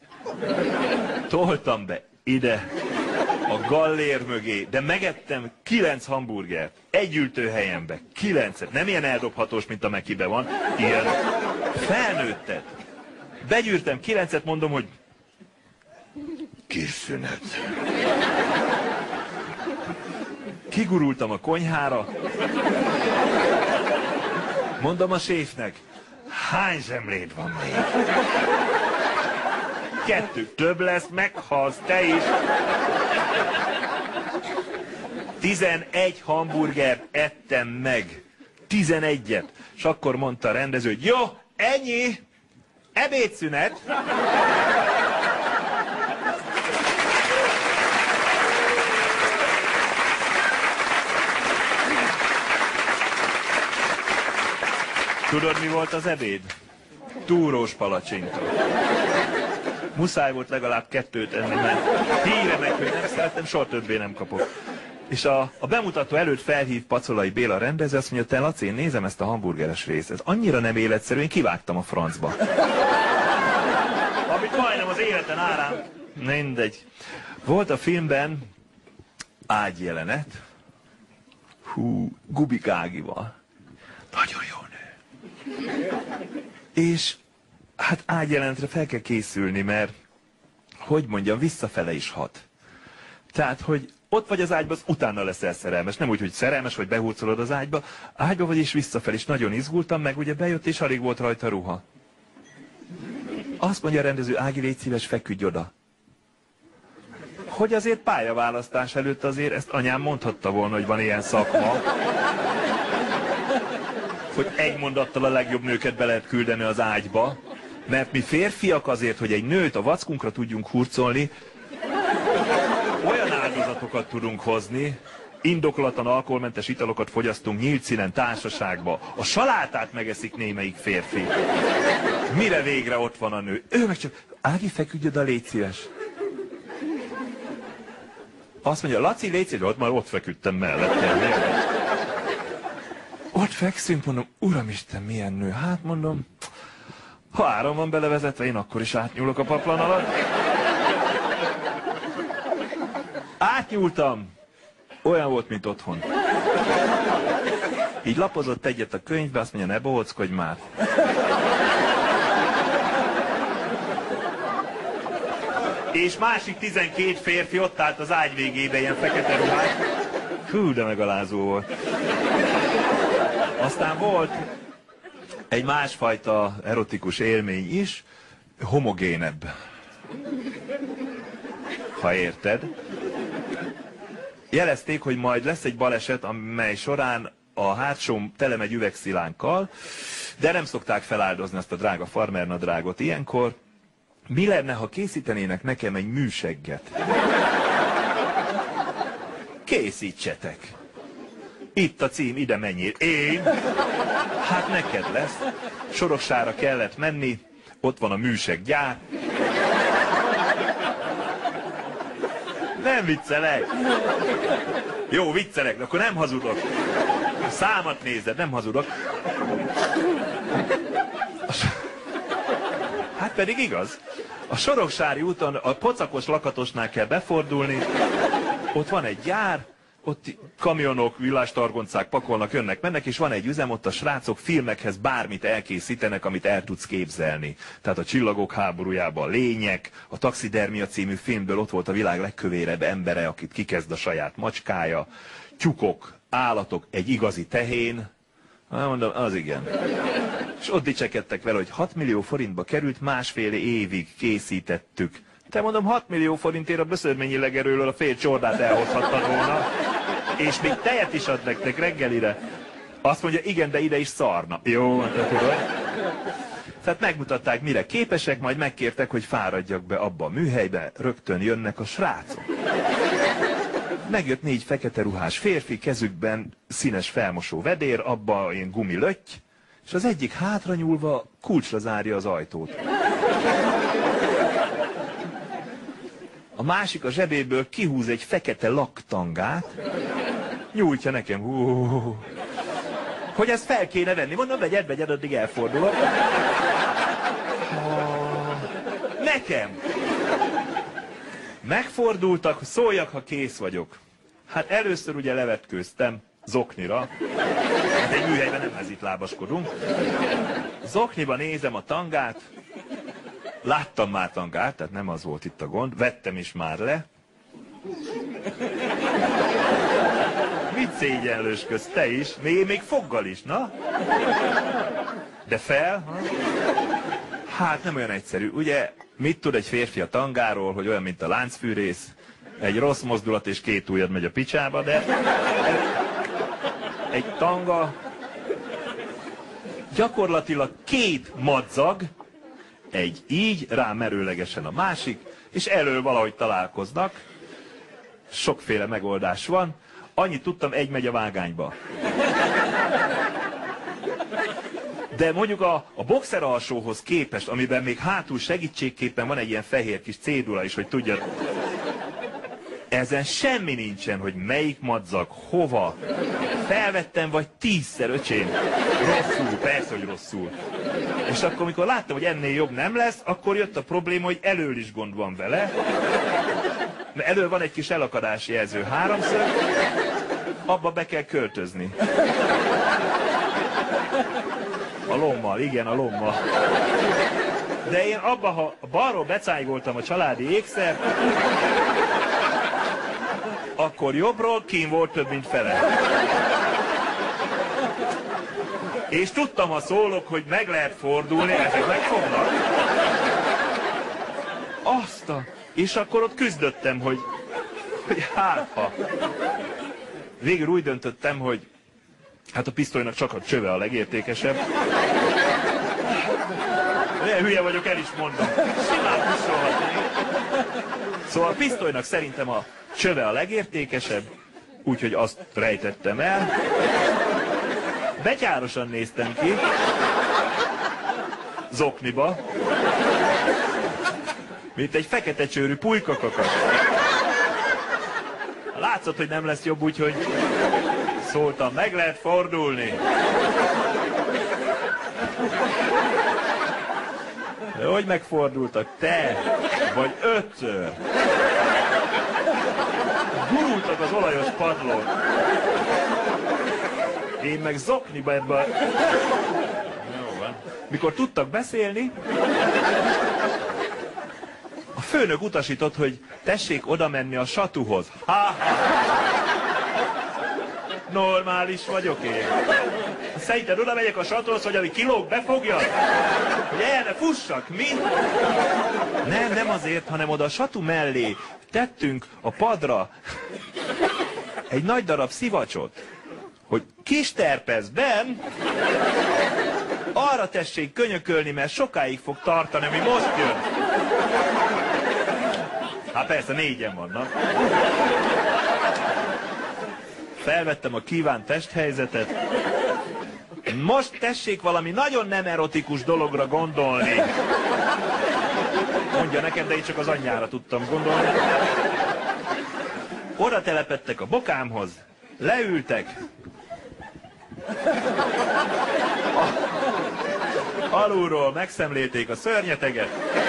be ide a gallér mögé, de megettem 9 hamburgert. Egy ültőhelyembe. 9-et. Nem ilyen eldobhatós, mint a Mekibe van. Ilyen felnőttet. Begyűrtem 9-et, mondom, hogy kis szünet. Kigurultam a konyhára. Mondom a séfnek, hány zsemléd van még? 2, több lesz, meghalsz te is. 11 hamburgert ettem meg. 11-et. És akkor mondta a rendező, hogy jó, ennyi, ebédszünet. Tudod, mi volt az ebéd? Túrós palacsinta. Muszáj volt legalább 2 enni, mert híre meg, hogy nem szerettem, soha többé nem kapok. És a bemutató előtt felhív Pacolai Béla rendező, azt mondja, te Laci, én nézem ezt a hamburgeres részt, ez annyira nem életszerű, én kivágtam a francba. Amit majdnem az életen árán. Mindegy. Volt a filmben ágyjelenet. Gubik Ágival. Nagyon jó nő. És hát ágyjelentre fel kell készülni, mert hogy mondjam, visszafele is hat. Tehát, hogy ott vagy az ágyba, az utána leszel szerelmes. Nem úgy, hogy szerelmes, vagy behurcolod az ágyba. Ágyba vagy és visszafelé, és nagyon izgultam, meg ugye bejött, és alig volt rajta ruha. Azt mondja a rendező, Ági, légy szíves, feküdj oda. Hogy azért pályaválasztás előtt azért ezt anyám mondhatta volna, hogy van ilyen szakma. Hogy egy mondattal a legjobb nőket be lehet küldeni az ágyba. Mert mi férfiak azért, hogy egy nőt a vackunkra tudjunk hurcolni, olyan áldozatokat tudunk hozni, indokolatlan alkoholmentes italokat fogyasztunk nyílt színen társaságba. A salátát megeszik némelyik férfi. Mire végre ott van a nő? Ő meg csak, Ági, feküdj oda, légy szíves. Azt mondja, Laci, légy szíves, ott feküdtem mellettem. Ott fekszünk, mondom, Uramisten, milyen nő. Hát mondom, Ha áram van belevezetve, én akkor is átnyúlok a paplan alatt. Átnyúltam. Olyan volt, mint otthon. Így lapozott egyet a könyvbe, azt mondja, ne bohockodj már. És másik 12 férfi ott állt az ágy végébe, ilyen fekete ruhás. Hú, de megalázó volt. Aztán volt egy másfajta erotikus élmény is, homogénebb. Ha érted. Jelezték, hogy majd lesz egy baleset, amely során a hátsóm tele megy üvegszilánkkal, de nem szokták feláldozni azt a drága farmernadrágot ilyenkor. Mi lenne, ha készítenének nekem egy műsegget? Készítsetek! Itt a cím, ide menjél. Én? Hát neked lesz. Soroksára kellett menni, ott van a műseggyár. Nem viccelek. Jó, viccelek, de akkor nem hazudok. A számat nézed, nem hazudok. Hát pedig igaz. A Soroksári úton a pocakos lakatosnál kell befordulni. Ott van egy gyár, ott kamionok, villástargoncák pakolnak, jönnek, mennek, és van egy üzem, ott a srácok filmekhez bármit elkészítenek, amit el tudsz képzelni. Tehát a Csillagok háborújában Lények, a Taxidermia című filmből ott volt a világ legkövérebb embere, akit kikezd a saját macskája, tyúkok, állatok, egy igazi tehén. Mondom, az igen. És ott dicsekedtek vele, hogy 6 millió forintba került, 1,5 évig készítettük. Te mondom, 6 millió forintért a Böszörményi legerőről a fél csordát elhozhattad volna, és még tejet is ad nektek reggelire. Azt mondja, igen, de ide is szarna. Jó, te tudod. Tehát megmutatták, mire képesek, majd megkértek, hogy fáradjak be abba a műhelybe, rögtön jönnek a srácok. Megjött 4 fekete ruhás férfi, kezükben színes felmosó vedér, abba ilyen gumilötty, és az egyik hátra nyúlva kulcsra zárja az ajtót. A másik a zsebéből kihúz egy fekete laktangát, nyújtja nekem, hogy ezt fel kéne venni. Mondom, vegyed, addig elfordulok. Nekem! Megfordultak, szóljak, ha kész vagyok. Hát először ugye levetkőztem zoknira. Hát egy műhelyben nem mezitlábaskodunk. Zokniba nézem a tangát. Láttam már tangát, tehát nem az volt itt a gond. Vettem is már le. Mit szégyenlősködsz te is? Még foggal is, na? De fel? Ha? Hát nem olyan egyszerű. Ugye, mit tud egy férfi a tangáról, hogy olyan, mint a láncfűrész? Egy rossz mozdulat és 2 ujjad megy a picsába, de... Egy tanga... Gyakorlatilag 2 madzag, egy így, rá merőlegesen a másik, és elől valahogy találkoznak. Sokféle megoldás van. Annyit tudtam, egy megy a vágányba. De mondjuk a boxer alsóhoz képest, amiben még hátul segítségképpen van egy ilyen fehér kis cédula is, hogy tudjad, ezen semmi nincsen, hogy melyik madzag, hova. Felvettem vagy 10-szer, öcsém. Rosszul, persze, hogy rosszul. És akkor, amikor láttam, hogy ennél jobb nem lesz, akkor jött a probléma, hogy elől is gond van vele. Mert elől van egy kis elakadási jelző, 3-szög, abba be kell költözni. A lommal, igen, a lommal. De én abba, ha balról becájgoltam a családi ékszer, akkor jobbról kín volt több, mint fele. És tudtam, ha szólok, hogy meg lehet fordulni, ezek megfognak. És akkor ott küzdöttem, hogy hát ha. Végül úgy döntöttem, hogy hát a pisztolynak csak a csöve a legértékesebb. Olyan hülye vagyok, el is mondom. Simán puszolhatni. Szóval a pisztolynak szerintem a csöve a legértékesebb, úgyhogy azt rejtettem el. Betyárosan néztem ki. Zokniba. Mint egy fekete csőrű pulykakakat. Látszott, hogy nem lesz jobb, úgyhogy szóltam, meg lehet fordulni. De hogy megfordultak? Te vagy 5-ször. Gurultak az olajos padlón. Én meg zokniba ebbe a... Jó van. Mikor tudtak beszélni, a főnök utasított, hogy tessék oda menni a satuhoz. Normális vagyok én. Szerinted oda megyek a satuhoz, hogy ami kilóg, befogja? Hogy el ne fussak, mi? Nem azért, hanem oda a satu mellé tettünk a padra egy nagy darab szivacsot, hogy kis terpezben arra tessék könyökölni, mert sokáig fog tartani, ami most jön. Hát persze, 4-en vannak. Felvettem a kívánt testhelyzetet. Most tessék valami nagyon nem erotikus dologra gondolni. Mondja nekem, de én csak az anyjára tudtam gondolni. Oda telepedtek a bokámhoz, leültek. Alulról megszemlélték a szörnyeteget.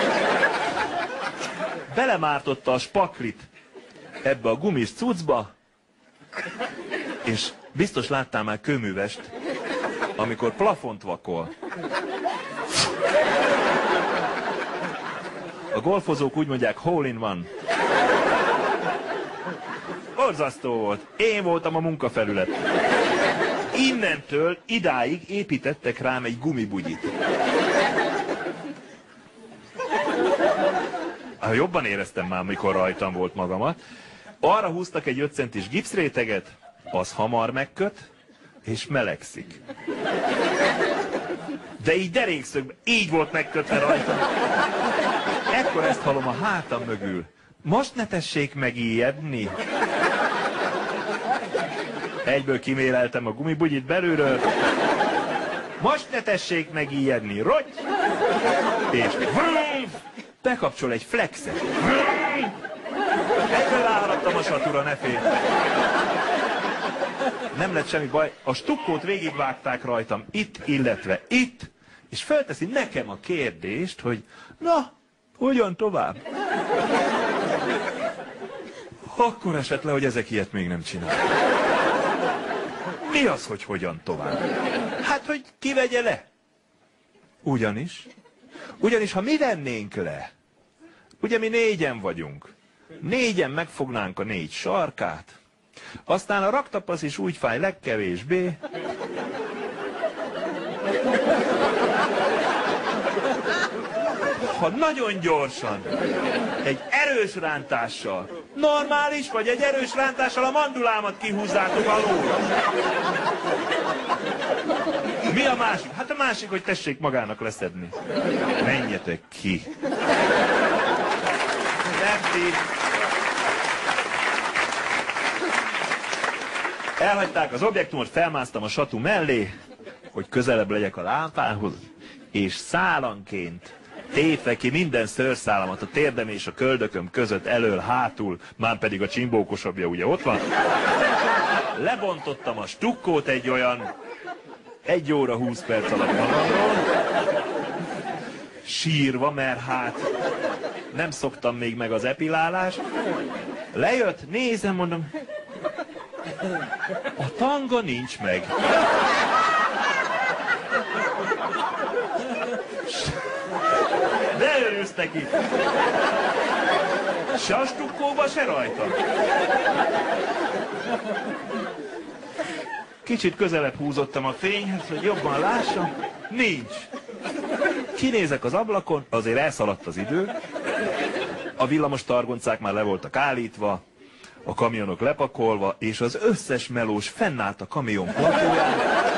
Belemártotta a spaklit ebbe a gumis cuccba, és biztos láttál már kőművest, amikor plafont vakol. A golfozók úgy mondják, hole in one. Borzasztó volt. Én voltam a munkafelület. Innentől idáig építettek rám egy gumibugyit. Jobban éreztem már, mikor rajtam volt magamat. Arra húztak egy 5 centis gipszréteget, az hamar megköt, és melegszik. De így derékszögben, így volt megkötve rajtam. Ekkor ezt hallom a hátam mögül. Most ne tessék megijedni. Egyből kiméreltem a gumibugyit belülről. Most ne tessék megijedni. Rotty! És bekapcsol egy flexet. Egyből ráharaptam a satura, ne félj. Nem lett semmi baj, a stukkót végigvágták rajtam, itt, illetve itt, és felteszi nekem a kérdést, hogy na, hogyan tovább? Akkor esett le, hogy ezek ilyet még nem csinálnak. Mi az, hogy hogyan tovább? Hát, hogy ki vegye le? Ugyanis, ha mi vennénk le, ugye mi 4-en vagyunk, 4-en megfognánk a 4 sarkát, aztán a raktapasz is úgy fáj legkevésbé, ha nagyon gyorsan, egy erős rántással, normális vagy egy erős rántással a mandulámat kihúzzátok alóra. Mi a másik? Hát a másik, hogy tessék magának leszedni. Menjetek ki. Nem ti. Elhagyták az objektumot, felmásztam a satu mellé, hogy közelebb legyek a lámpához, és szálanként tépve ki minden szőrszálamat a térdem és a köldököm között, elől, hátul, már pedig a csimbókosabbja ugye ott van. Lebontottam a stukkót egy olyan 1 óra 20 perc alatt magamról, sírva, mert hát nem szoktam még meg az epilálást. Lejött, nézem, mondom, a tanga nincs meg. De örülsz neki. Se a stukkóba, se rajta. Kicsit közelebb húzottam a fényhez, hogy jobban lássam. Nincs. Kinézek az ablakon, azért elszaladt az idő. A villamos targoncák már le voltak állítva, a kamionok lepakolva, és az összes melós fennállt a kamion platóján.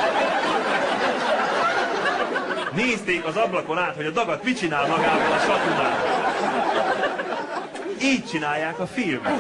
Nézték az ablakon át, hogy a dagat mit csinál magával a satunál. Így csinálják a filmet.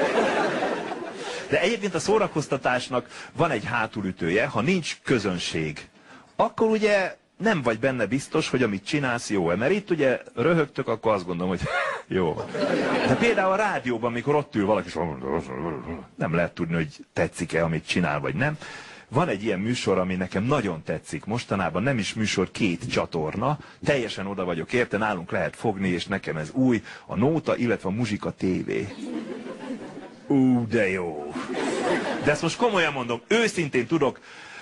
De egyébként a szórakoztatásnak van egy hátulütője, ha nincs közönség. Akkor ugye nem vagy benne biztos, hogy amit csinálsz jó-e. Mert itt ugye röhögtök, akkor azt gondolom, hogy jó. De például a rádióban, amikor ott ül valaki, nem lehet tudni, hogy tetszik-e, amit csinál, vagy nem. van egy ilyen műsor, ami nekem nagyon tetszik. Mostanában nem is műsor, 2 csatorna. Teljesen oda vagyok érte, nálunk lehet fogni, és nekem ez új. A Nóta, illetve a Muzsika TV. De jó. De ezt most komolyan mondom, őszintén tudok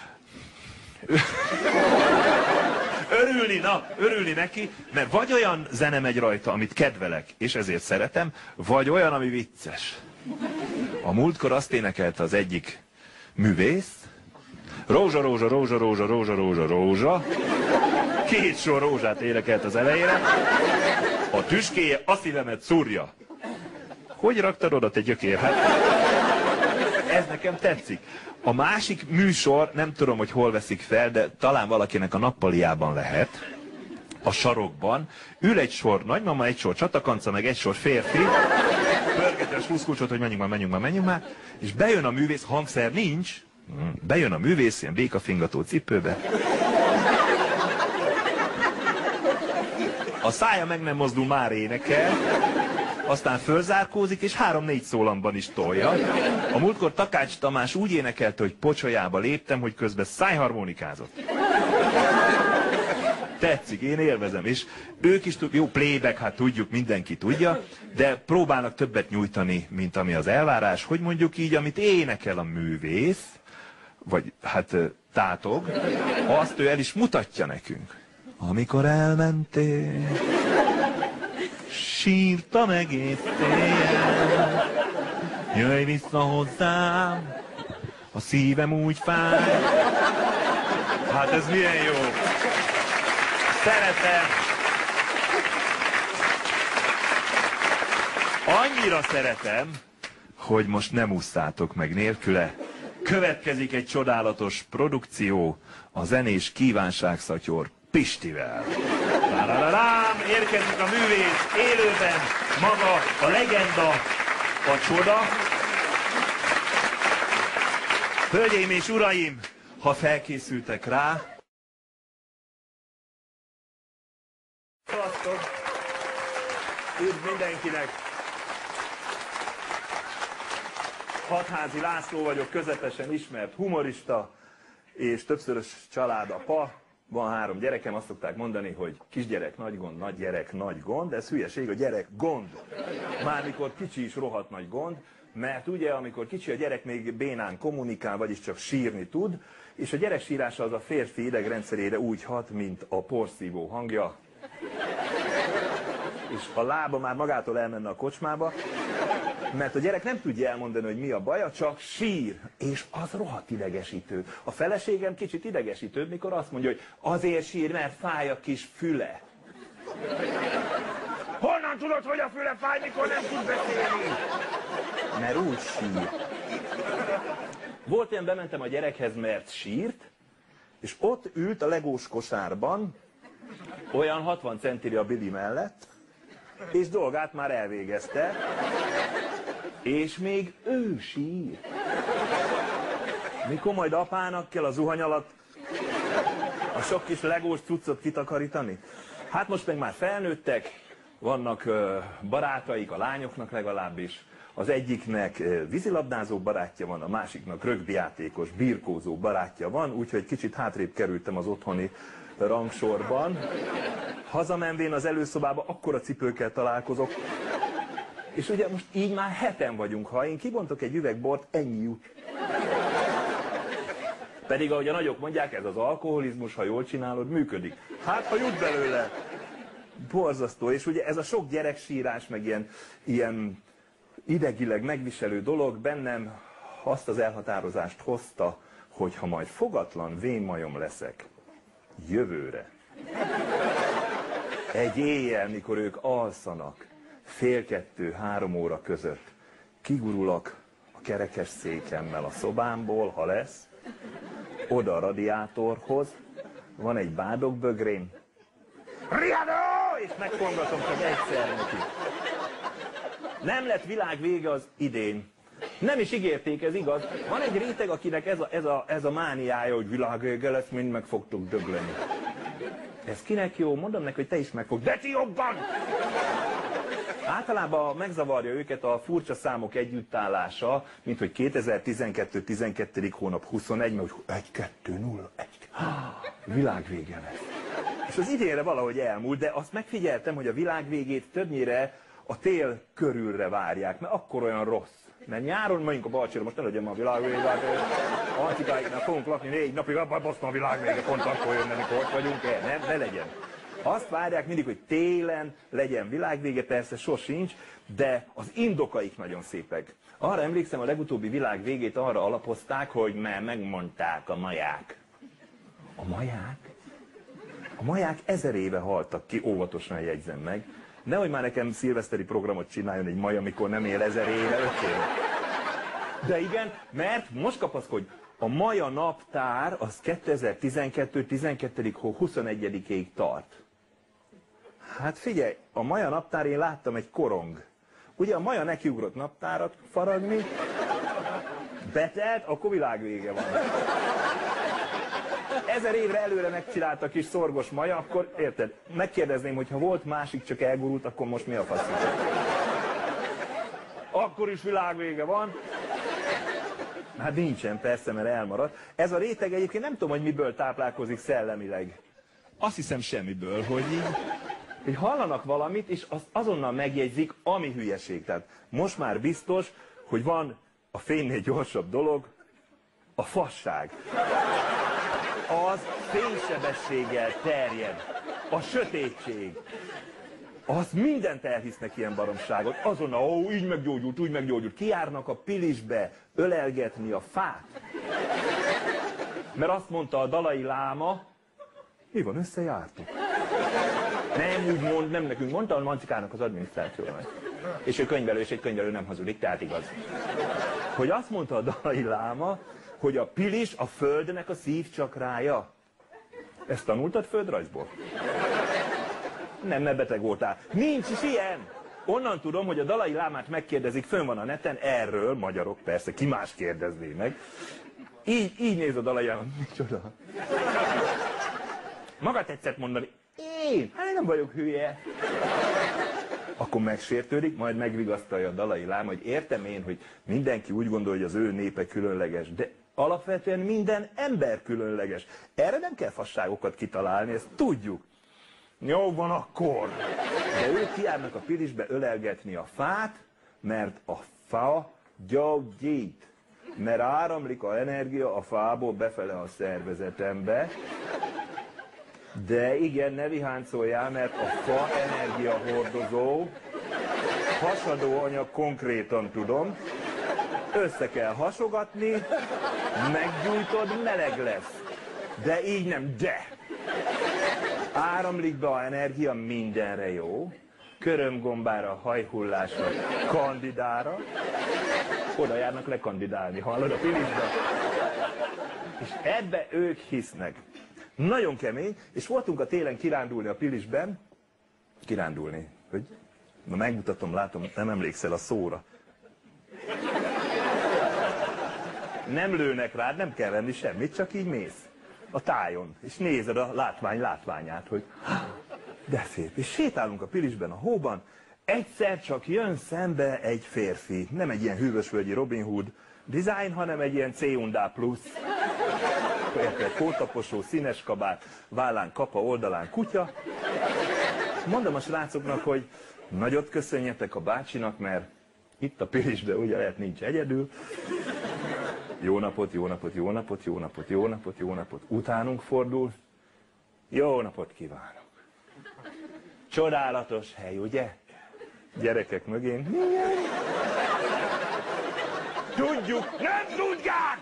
örülni neki, mert vagy olyan zene megy rajta, amit kedvelek, és ezért szeretem, vagy olyan, ami vicces. A múltkor azt énekelte az egyik művész, rózsa, rózsa, rózsa, rózsa, rózsa, rózsa, rózsa, 2 sor rózsát énekelt az elejére, a tüskéje a szívemet szúrja. Hogy raktad oda, te gyökér? Hát, ez nekem tetszik. A másik műsor, nem tudom, hogy hol veszik fel, de talán valakinek a nappaliában lehet, a sarokban, ül egy sor nagymama, egy sor csatakanca, meg egy sor férfi, pörgetes 20 kulcsot, hogy menjünk már, és bejön a művész, hangszer nincs, bejön a művész, ilyen békafingató cipőbe. A szája meg nem mozdul, már énekel, aztán fölzárkózik, és 3-4 szólamban is tolja. A múltkor Takács Tamás úgy énekelte, hogy pocsolyába léptem, hogy közben szájharmonikázott. Tetszik, én élvezem, és ők is tudják, jó, playback, hát tudjuk, mindenki tudja, de próbálnak többet nyújtani, mint ami az elvárás, hogy mondjuk így, amit énekel a művész, vagy hát tátog, azt ő el is mutatja nekünk. Amikor elmentél, sírtam egész tél, jöjj vissza hozzám, a szívem úgy fáj. Hát ez milyen jó. Szeretem. Annyira szeretem, hogy most nem ússzátok meg nélküle. Következik egy csodálatos produkció, a zenés kívánságszatyor Pistivel. Lárárárám, érkezik a művész élőben, maga a legenda, a csoda. Hölgyeim és uraim, ha felkészültek rá, sziasztok! Üdv mindenkinek! Hatházi László vagyok, közepesen ismert humorista, és többszörös családapa. Van 3 gyerekem, azt szokták mondani, hogy kisgyerek nagy gond, nagygyerek nagy gond, de ez hülyeség, a gyerek gond. Már mikor kicsi is rohadt nagy gond, mert ugye amikor kicsi a gyerek még bénán kommunikál, vagyis csak sírni tud, és a gyerek sírása az a férfi idegrendszerére úgy hat, mint a porszívó hangja. És a lába már magától elmenne a kocsmába, mert a gyerek nem tudja elmondani, hogy mi a baja, csak sír, és az rohadt idegesítő. A feleségem kicsit idegesítőbb, mikor azt mondja, hogy azért sír, mert fáj a kis füle. Honnan tudod, hogy a füle fáj, mikor nem tud beszélni? Mert úgy sír. Volt ilyen, bementem a gyerekhez, mert sírt, és ott ült a legós kosárban, olyan 60 centire a Billy mellett, és dolgát már elvégezte, és még ő sír. Mikor majd apának kell a zuhany alatt a sok kis legós cuccot kitakarítani? Hát most meg már felnőttek, vannak barátaik, a lányoknak legalábbis. Az egyiknek vízilabdázó barátja van, a másiknak rögbijátékos, birkózó barátja van, úgyhogy kicsit hátrébb kerültem az otthoni rangsorban. Hazamenvén az előszobába akkora cipőkkel találkozok. És ugye most így már 7-en vagyunk, ha én kibontok egy üveg bort, ennyi jut. Pedig ahogy a nagyok mondják, ez az alkoholizmus, ha jól csinálod, működik. Hát, ha jut belőle. Borzasztó. És ugye ez a sok gyereksírás, meg ilyen idegileg megviselő dolog bennem azt az elhatározást hozta, hogy ha majd fogatlan vénmajom leszek jövőre, egy éjjel, mikor ők alszanak, 1:30–3 óra között kigurulok a kerekes székemmel a szobámból, ha lesz, oda a radiátorhoz, van egy bádogybögrém, riadó! És megkongatom csak egyszer neki. Nem lett világ vége az idén. Nem is ígérték, ez igaz. Van egy réteg, akinek ez a mániája, hogy világvége lesz, mind meg fogtok dögleni. Ez kinek jó? Mondom neki, hogy te is meg fog. De ti jobban! Általában megzavarja őket a furcsa számok együttállása, mint hogy 2012. 12. hónap 21, mert 1, 2, 0, 1, világvége lesz. És az idénre valahogy elmúlt, de azt megfigyeltem, hogy a világvégét többnyire a tél körülre várják, mert akkor olyan rossz. Mert nyáron megyünk a Balcsira, most ne legyen ma a világvége, Ancikáiknál fogunk lakni 4 napig, baszna a világvége, pont akkor jönne, mikor ott vagyunk, ne legyen. Azt várják mindig, hogy télen legyen világvége, persze sosincs, de az indokaik nagyon szépek. Arra emlékszem, a legutóbbi világvégét arra alapozták, hogy megmondták a maják. A maják? A maják 1000 éve haltak ki, óvatosan jegyzem meg. Nehogy már nekem szilveszteri programot csináljon egy maja, amikor nem él 1000 éve, 5 éve. De igen, mert most kapaszkodj, a maja naptár az 2012. 12. hó 21-ig tart. Hát figyelj, a maja naptár én láttam egy korong. Ugye a maja nekiugrott naptárat faragni, betelt, akkor világvége van. 1000 évre előre megcsinálta a kis szorgos maja, akkor érted? Megkérdezném, hogy ha volt másik, csak elgurult, akkor most mi a fasz? Akkor is világvége van. Hát nincsen, persze, mert elmaradt. Ez a réteg egyébként nem tudom, hogy miből táplálkozik szellemileg. Azt hiszem semmiből, hogy hallanak valamit, és azt azonnal megjegyzik, ami hülyeség. Tehát most már biztos, hogy van a fénynél gyorsabb dolog, a fasság. Az fénysebességgel terjed. A sötétség. Az mindent elhisznek ilyen baromságot. Azonnal, így meggyógyult, úgy meggyógyult. Kijárnak a Pilisbe ölelgetni a fát. Mert azt mondta a Dalai Láma, mi van, összejártuk. Nem úgy mond, nem nekünk mondta, a Mancikának az adminisztrációnak. És ő könyvelő, és egy könyvelő nem hazudik, tehát igaz. Hogy azt mondta a Dalai Láma, hogy a Pilis a Földnek a szívcsakrája. Ezt tanultad földrajzból? Nem, mert beteg voltál. Nincs is ilyen! Onnan tudom, hogy a Dalai Lámát megkérdezik, fönn van a neten, erről, magyarok persze, ki más kérdezné meg. Így néz a Dalai Láma, micsoda. Maga tetszett mondani, én? Hát én nem vagyok hülye. Akkor megsértődik, majd megvigasztalja a Dalai Láma, hogy értem én, hogy mindenki úgy gondolja, hogy az ő népe különleges, de alapvetően minden ember különleges. Erre nem kell fasságokat kitalálni, ezt tudjuk. Jó van akkor. De ők kijárnak a Pilisbe ölelgetni a fát, mert a fa gyógyít. Mert áramlik a energia a fából befele a szervezetembe. De igen, ne viháncoljál, mert a fa energiahordozó, hasadó anyag konkrétan tudom, össze kell hasogatni, meggyújtod, meleg lesz. De így nem, de! Áramlik be a energia, mindenre jó. Körömgombára, hajhullásra, kandidára. Oda járnak lekandidálni, hallod a Pilisbe? És ebbe ők hisznek. Nagyon kemény, és voltunk a télen kirándulni a Pilisben. Kirándulni, hogy? Na megmutatom, látom, nem emlékszel a szóra. Nem lőnek rád, nem kell venni semmit, csak így mész a tájon, és nézed a látvány látványát, hogy de szép. És sétálunk a Pilisben, a hóban, egyszer csak jön szembe egy férfi, nem egy ilyen hűvösvölgyi Robin Hood design, hanem egy ilyen C&A plusz. Érted, kótaposó, színes kabát, vállán kapa, oldalán kutya. Mondom a srácoknak, hogy nagyot köszönjetek a bácsinak, mert itt a Pilisben ugye lehet nincs egyedül. Jó napot, jó napot, jó napot, jó napot, jó napot, jó napot. Utánunk fordul. Jó napot kívánok. Csodálatos hely, ugye? Gyerekek mögén. Tudjuk, nem tudják!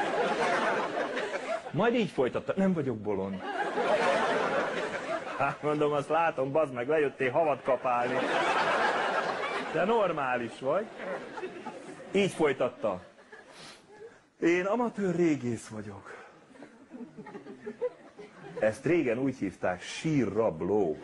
Majd így folytatta, nem vagyok bolond. Hát mondom, azt látom, bazd meg, lejöttél havat kapálni. De normális vagy. Így folytatta. Én amatőr régész vagyok. Ezt régen úgy hívták, sírrabló.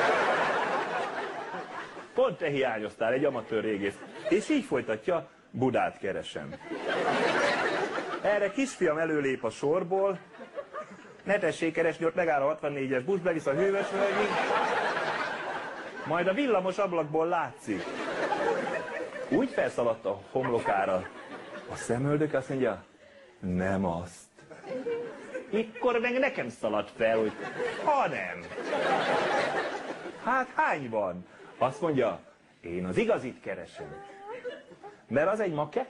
Pont te hiányoztál, egy amatőr régész. És így folytatja, Budát keresem. Erre kisfiam előlép a sorból, ne tessék keresni, ott megáll a 64-es busz, bevisz a hűvösvölgyig. Majd a villamos ablakból látszik. Úgy felszaladt a homlokára. A szemöldök azt mondja, nem azt. Ikkor meg nekem szaladt fel, hogy ha nem. Hát hány van? Azt mondja, én az igazit keresem. Mert az egy make.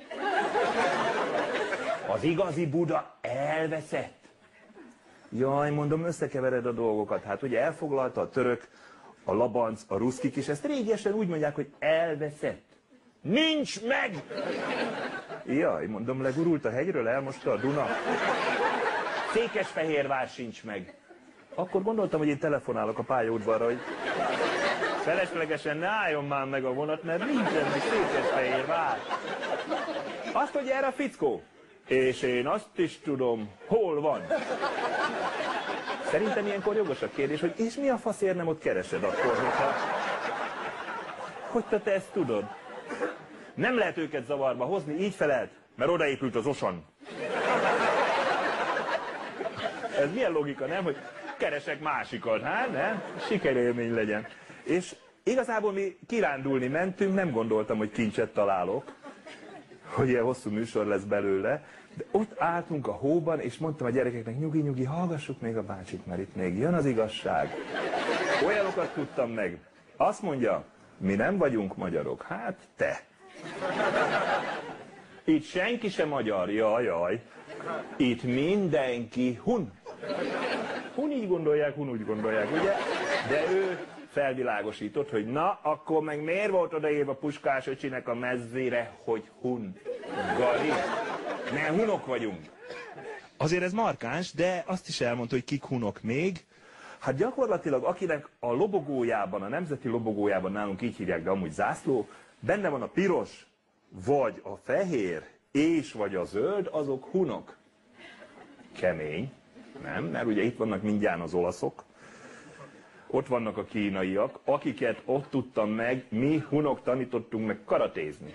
Az igazi Buda elveszett. Jaj, mondom, összekevered a dolgokat. Hát ugye elfoglalta a török, a labanc, a ruszkik, és ezt régiesen úgy mondják, hogy elveszett. Nincs meg! Jaj, mondom, legurult a hegyről, elmosta a Duna. Székesfehérvár sincs meg. Akkor gondoltam, hogy én telefonálok a pályaudvarra, hogy feleslegesen ne álljon már meg a vonat, mert nincsen meg Székesfehérvár. Azt mondja erre a fickó. És én azt is tudom, hol van. Szerintem ilyenkor jogos a kérdés, hogy és mi a faszért nem ott keresed akkor, hogyha... Hogy te ezt tudod? Nem lehet őket zavarba hozni, így felelt, mert odaépült az Osan. Ez milyen logika, nem? Hogy keresek másikat, hát nem? Sikerélmény legyen. És igazából mi kirándulni mentünk, nem gondoltam, hogy kincset találok, hogy ilyen hosszú műsor lesz belőle, de ott álltunk a hóban, és mondtam a gyerekeknek, nyugi, hallgassuk még a bácsit, mert itt még jön az igazság. Olyanokat tudtam meg. Azt mondja, mi nem vagyunk magyarok. Hát te. Itt senki sem magyar, jaj. Itt mindenki hun. Hun így gondolják, hun úgy gondolják, ugye? De ő felvilágosított, hogy na, akkor meg miért volt odaírva Puskás öcsinek a mezzére, hogy hun? Gari? Ne, hunok vagyunk. Azért ez markáns, de azt is elmondta, hogy kik hunok még. Hát gyakorlatilag akinek a lobogójában, a nemzeti lobogójában nálunk így hívják, de amúgy zászló, benne van a piros, vagy a fehér, és vagy a zöld, azok hunok. Kemény, nem? Mert ugye itt vannak mindjárt az olaszok, ott vannak a kínaiak, akiket ott tudtam meg, mi hunok tanítottunk meg karatézni.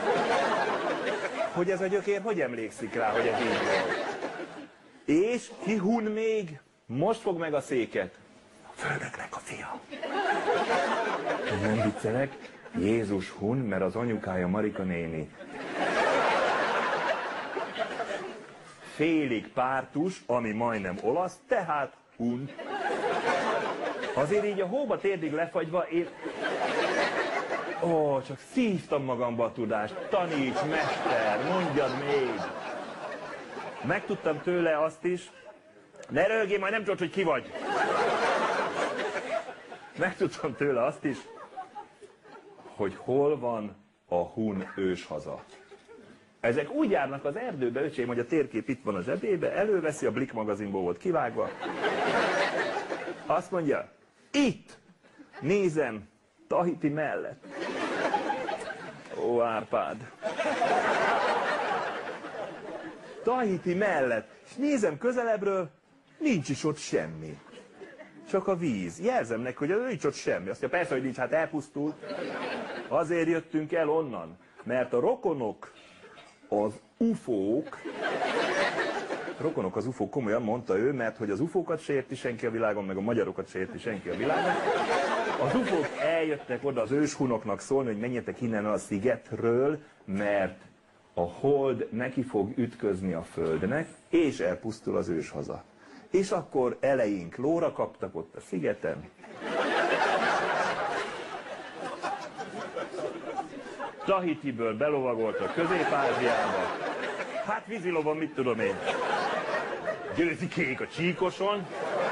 Hogy ez a gyökér hogy emlékszik rá, hogy ez így volt? És ki hun még? Most fog meg a széket. A földöknek a fia. Nem viccelek, Jézus hun, mert az anyukája Marika néni. Félig pártus, ami majdnem olasz, tehát hun. Azért így a hóba térdig lefagyva én... Ó, csak szívtam magamba a tudást. Taníts, mester, mondjad még. Megtudtam tőle azt is, ne rögjél, majd nem tudod, hogy ki vagy. Megtudtam tőle azt is, hogy hol van a hun őshaza. Ezek úgy járnak az erdőbe, öcsém, hogy a térkép itt van a zsebébe, előveszi, a Blick magazinból volt kivágva. Azt mondja, itt, nézem, Tahiti mellett. Ó, Árpád. Tahiti mellett. És nézem közelebbről, nincs is ott semmi. Csak a víz. Jelzem neki, hogy nincs ott semmi. Azt mondja, persze, hogy nincs, hát elpusztult. Azért jöttünk el onnan, mert a rokonok, az ufók, rokonok az ufók, komolyan mondta ő, mert hogy az ufókat se érti senki a világon, meg a magyarokat se érti senki a világon. Az ufók eljöttek oda az őshunoknak szólni, hogy menjetek innen a szigetről, mert a hold neki fog ütközni a földnek, és elpusztul az őshaza. És akkor eleink lóra kaptak ott a szigeten. Tahitiből belovagoltak Közép-Ázsiába. Hát vízilóban mit tudom én. Győzikék a Csíkoson.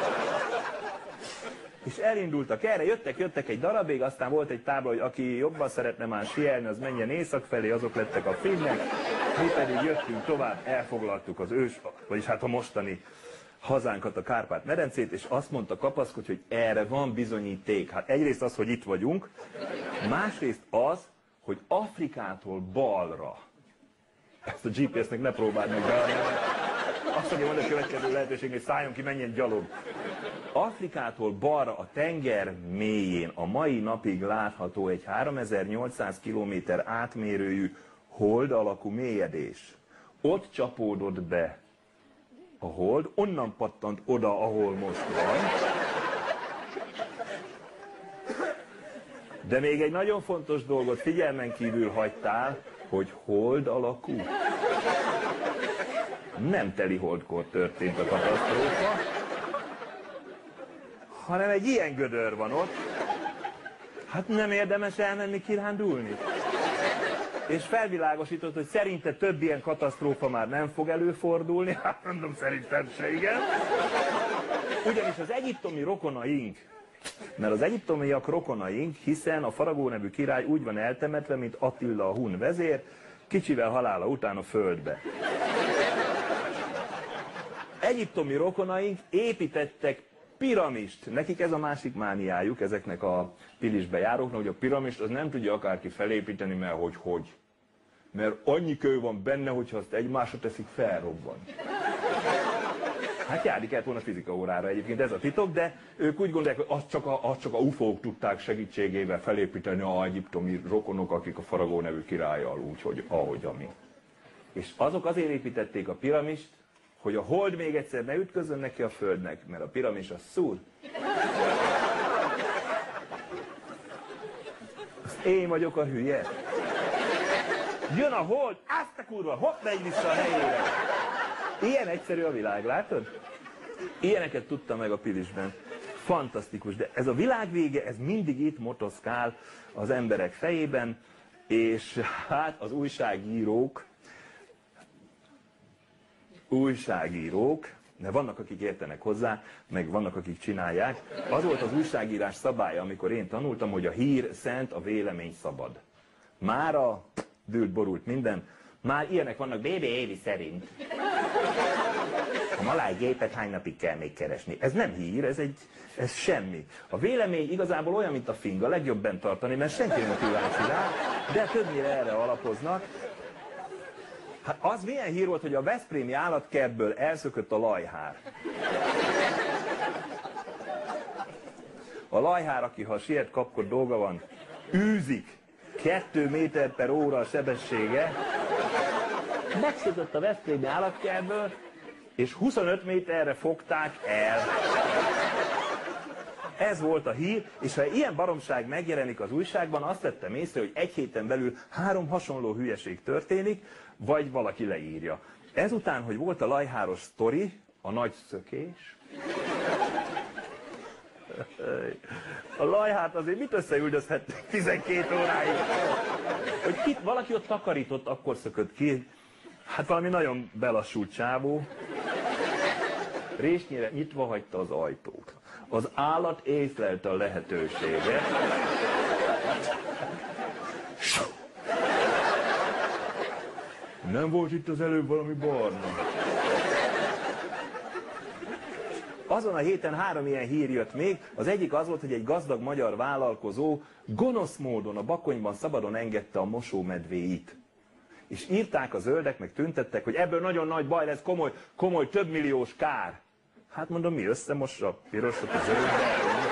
És elindultak erre, jöttek egy darabig, aztán volt egy tábla, hogy aki jobban szeretne már sielni, az menjen észak felé, azok lettek a finnek. Mi pedig jöttünk tovább, elfoglaltuk az vagyis hát a mostani hazánkat, a Kárpát-medencét, és azt mondta Kapaszkodj, hogy erre van bizonyíték. Hát egyrészt az, hogy itt vagyunk, másrészt az, hogy Afrikától balra, ezt a GPS-nek ne próbáld meg be, azt mondja, hogy a következő lehetőség, hogy szálljon ki, menjen gyalog. Afrikától balra a tenger mélyén a mai napig látható egy 3800 km átmérőjű hold alakú mélyedés. Ott csapódott be a hold, onnan pattant oda, ahol most van. De még egy nagyon fontos dolgot figyelmen kívül hagytál, hogy hold alakú. Nem teli holdkor történt a katasztrófa, hanem egy ilyen gödör van ott. Hát nem érdemes elmenni kirándulni. És felvilágosított, hogy szerinte több ilyen katasztrófa már nem fog előfordulni. Hát mondom, szerintem se igen. Ugyanis az egyiptomi rokonaink, mert az egyiptomiak rokonaink, hiszen a Faragó nevű király úgy van eltemetve, mint Attila a hun vezér, kicsivel halála után a földbe. Egyiptomi rokonaink építettek piramist. Nekik ez a másik mániájuk, ezeknek a Pilisbe járóknak, hogy a piramist az nem tudja akárki felépíteni, mert hogy. Mert annyi kő van benne, hogyha azt egymásra teszik, felrobban. Hát járni kellett volna fizika órára egyébként, ez a titok, de ők úgy gondolják, hogy azt csak a ufók tudták segítségével felépíteni az egyiptomi rokonok, akik a Faragó nevű királlyal, úgyhogy ahogy ami. És azok azért építették a piramist, hogy a hold még egyszer ne ütközzön neki a földnek, mert a piramis az szúr. Azt én vagyok a hülye. Jön a hold, azt a kurva, hopp, megy vissza a helyére. Ilyen egyszerű a világ, látod? Ilyeneket tudtam meg a Pilisben. Fantasztikus, de ez a világ vége, ez mindig itt motoszkál az emberek fejében, és hát az újságírók, de vannak, akik értenek hozzá, meg vannak, akik csinálják. Az volt az újságírás szabálya, amikor én tanultam, hogy a hír szent, a vélemény szabad. Mára dűlt, borult minden, már ilyenek vannak BB Évi szerint. A maláj gépet hány napig kell még keresni? Ez nem hír, ez semmi. A vélemény igazából olyan, mint a finga, legjobb bent tartani, mert senki nem kíváncsi rá, de többnyire erre alapoznak. Hát az milyen hír volt, hogy a veszprémi állatkertből elszökött a lajhár. A lajhár, aki ha siet, kapkod dolga van, űzik, 2 méter per óra a sebessége, megszökött a veszprémi állatkertből, és 25 méterre fogták el. Ez volt a hír, és ha ilyen baromság megjelenik az újságban, azt vettem észre, hogy egy héten belül 3 hasonló hülyeség történik, vagy valaki leírja. Ezután, hogy volt a lajháros sztori, a nagy szökés, a lajhát azért mit összeüldözhetnek 12 óráig? Hogy valaki ott takarított, akkor szökött ki. Hát valami nagyon belassult csávó. Résnyire nyitva hagyta az ajtót. Az állat észlelte a lehetőséget. Nem volt itt az előbb valami barna? Azon a héten 3 ilyen hír jött még. Az egyik az volt, hogy egy gazdag magyar vállalkozó gonosz módon a Bakonyban szabadon engedte a mosómedvéit. És írták a zöldek, meg tüntettek, hogy ebből nagyon nagy baj lesz, komoly több milliós kár. Hát mondom, mi összemossa a pirosot a zöldbe?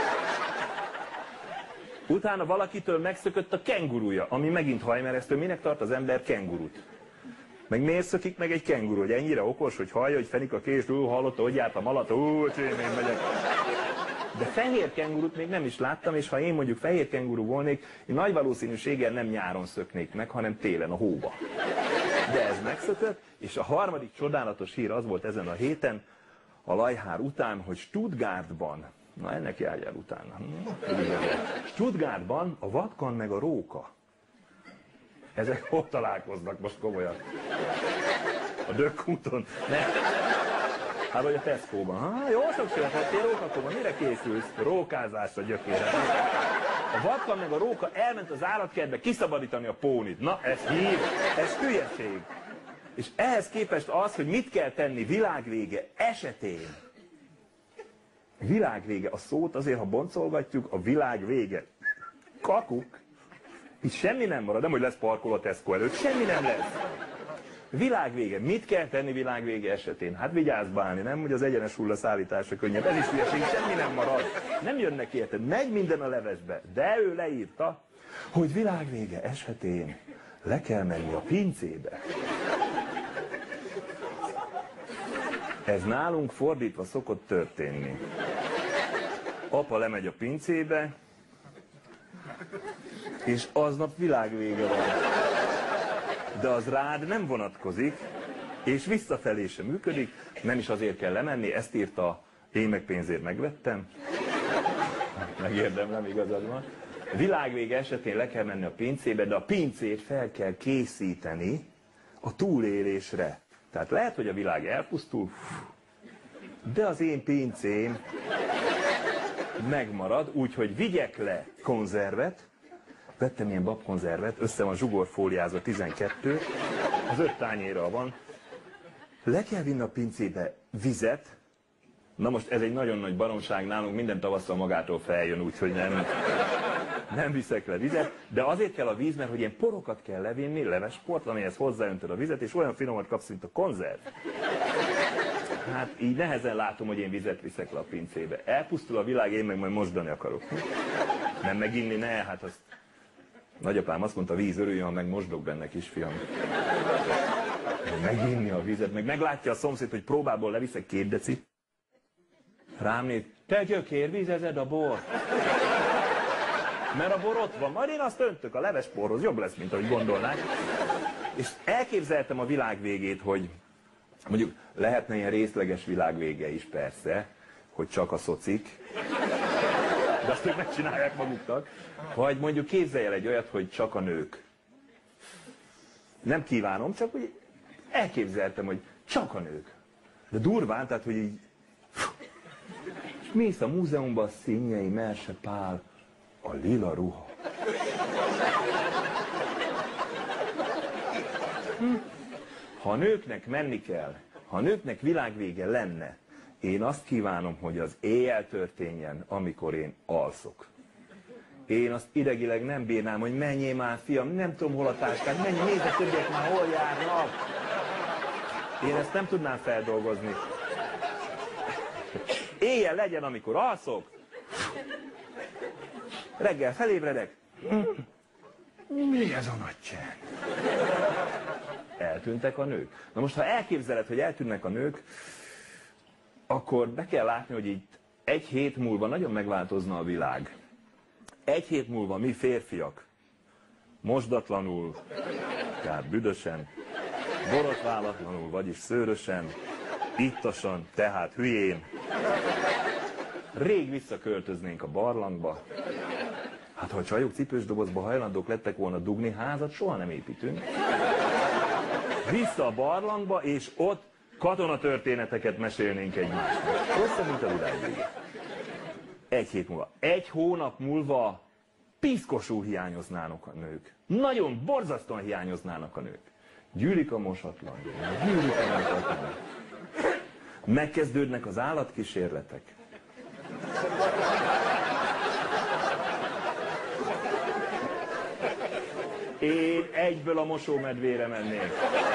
Utána valakitől megszökött a kengurúja, ami megint hajmeresztő. Minek tart az ember kengurut? Meg miért szökik meg egy kenguru, hogy ennyire okos, hogy hallja, hogy fenik a kés, hallotta, hogy járt a malat, öcsém, én megyek. De fehér kengurut még nem is láttam, és ha én mondjuk fehér kenguru volnék, én nagy valószínűséggel nem nyáron szöknék meg, hanem télen a hóba. De ez megszökött, és a harmadik csodálatos hír az volt ezen a héten, a lajhár után, hogy Stuttgartban, na ennek járjál utána, Stuttgartban a vatkan meg a róka, ezek ott találkoznak most komolyan. A Dökkúton. Ne. Hát vagy a Tesco-ban. Jó sok születettél rókakóban, mire készülsz? Rókázásra gyökére. A vatkan meg a róka elment az állatkertbe kiszabadítani a pónit. Na, ez hír, ez hülyeség. És ehhez képest az, hogy mit kell tenni világvége esetén. Világvége, a szót azért, ha boncolgatjuk, a világvége. Kakuk. Itt semmi nem marad, nem hogy lesz parkoló a Tesco előtt, semmi nem lesz. Világvége. Mit kell tenni világvége esetén? Hát vigyázz bálni, nem? Hogy az egyenes hulla szállítása könnyebb. Ez is hülyeség, semmi nem marad. Nem jönnek érted, megy minden a levesbe. De ő leírta, hogy világvége esetén le kell menni a pincébe. Ez nálunk fordítva szokott történni. Apa lemegy a pincébe, És aznap világvége van. De az rád nem vonatkozik, és visszafelé sem működik, nem is azért kell lemenni, ezt írta, én meg pénzért megvettem. Megérdemlem, igazad van. Világvége esetén le kell menni a pincébe, de a pincét fel kell készíteni a túlélésre. Tehát lehet, hogy a világ elpusztul, de az én pincém megmarad, úgyhogy vigyek le konzervet. Vettem ilyen babkonzervet, össze van zsugorfóliázva 12, az 5 tányérral van. Le kell vinni a pincébe vizet. Na most ez egy nagyon nagy baromság, nálunk minden tavasszal magától feljön, úgyhogy nem viszek le vizet, de azért kell a víz, mert hogy ilyen porokat kell levinni, levesport, amihez hozzáöntöd a vizet, és olyan finomat kapsz, mint a konzerv. Hát így nehezen látom, hogy én vizet viszek le a pincébe. Elpusztul a világ, én meg majd mosdani akarok. Nem meginni, ne, hát azt... Nagyapám azt mondta, víz örüljön, meg mosdok benne, kisfiam. Meginni a vizet, meg meglátja a szomszéd, hogy próbából leviszek 2 deci. Rám néz, te gyökér, vízezed a bor. Mert a bor ott van, majd én azt öntök, a leves porhoz jobb lesz, mint ahogy gondolnák. És elképzeltem a világ végét, hogy mondjuk lehetne ilyen részleges világvége is persze, hogy csak a szocik, de azt ők megcsinálják maguknak. Vagy mondjuk képzelj el egy olyat, hogy csak a nők. Nem kívánom, csak hogy elképzeltem, hogy csak a nők. De durván, tehát hogy így... És mész a múzeumban, Szényei Merse Pál, a lila ruha. Ha a nőknek menni kell, ha a nőknek világvége lenne, én azt kívánom, hogy az éjjel történjen, amikor én alszok. Én azt idegileg nem bírnám, hogy menjél már, fiam, nem tudom hol a táskát, menj, nézd a többiek már hol járnak. Én ezt nem tudnám feldolgozni. Éjjel legyen, amikor alszok. Reggel felébredek. Mi ez a nagy csend? Eltűntek a nők. Na most, ha elképzeled, hogy eltűnnek a nők, akkor be kell látni, hogy itt 1 hét múlva nagyon megváltozna a világ. 1 hét múlva mi férfiak mosdatlanul, tehát büdösen, borotválatlanul, vagyis szőrösen, ittasan, tehát hülyén, rég visszaköltöznénk a barlangba. Hát, ha a csajok cipős dobozba hajlandók lettek volna dugni, házat soha nem építünk. Vissza a barlangba, és ott katonatörténeteket mesélnénk egymásnak. Rosszabb, mint a világ vége. 1 hét múlva. 1 hónap múlva piszkosul hiányoznának a nők. Nagyon borzasztóan hiányoznának a nők. Gyűlik a mosatlan. Gyűlik a mosatlan. Megkezdődnek az állatkísérletek. Én egyből a mosómedvére mennék.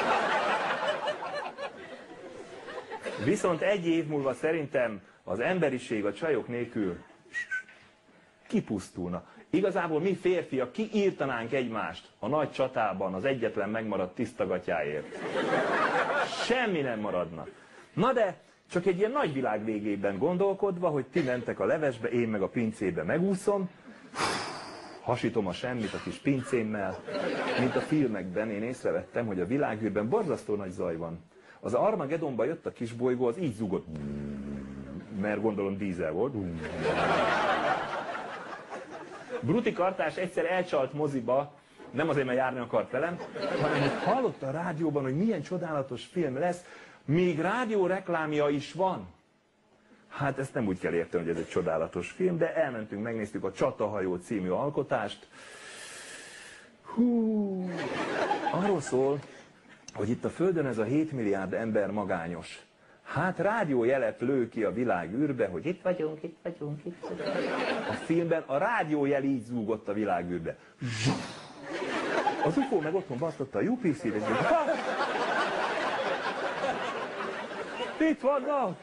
Viszont 1 év múlva szerintem az emberiség a csajok nélkül kipusztulna. Igazából mi férfiak kiírtanánk egymást a nagy csatában az egyetlen megmaradt tisztagatyáért. Semmi nem maradna. Na de csak egy ilyen nagy világ végében gondolkodva, hogy ti mentek a levesbe, én meg a pincébe megúszom, hasítom a semmit a kis pincémmel, mint a filmekben én észrevettem, hogy a világűrben borzasztó nagy zaj van. Az Armageddonba jött a kisbolygó, az így zúgott, mert gondolom dízel volt. Bruti Kartás egyszer elcsalt moziba, nem azért, mert járni akart velem, hanem hogy hallotta a rádióban, hogy milyen csodálatos film lesz, még rádióreklámja is van. Hát ezt nem úgy kell érteni, hogy ez egy csodálatos film, de elmentünk, megnéztük a Csatahajó című alkotást. Hú, arról szól, hogy itt a Földön ez a 7 milliárd ember magányos. Hát rádiójelet lő ki a világ űrbe, hogy itt vagyunk, itt vagyunk, itt vagyunk. A filmben a rádiójel így zúgott a világ űrbe. Az UFO meg otthon basztotta a UPC-t, és itt vannak!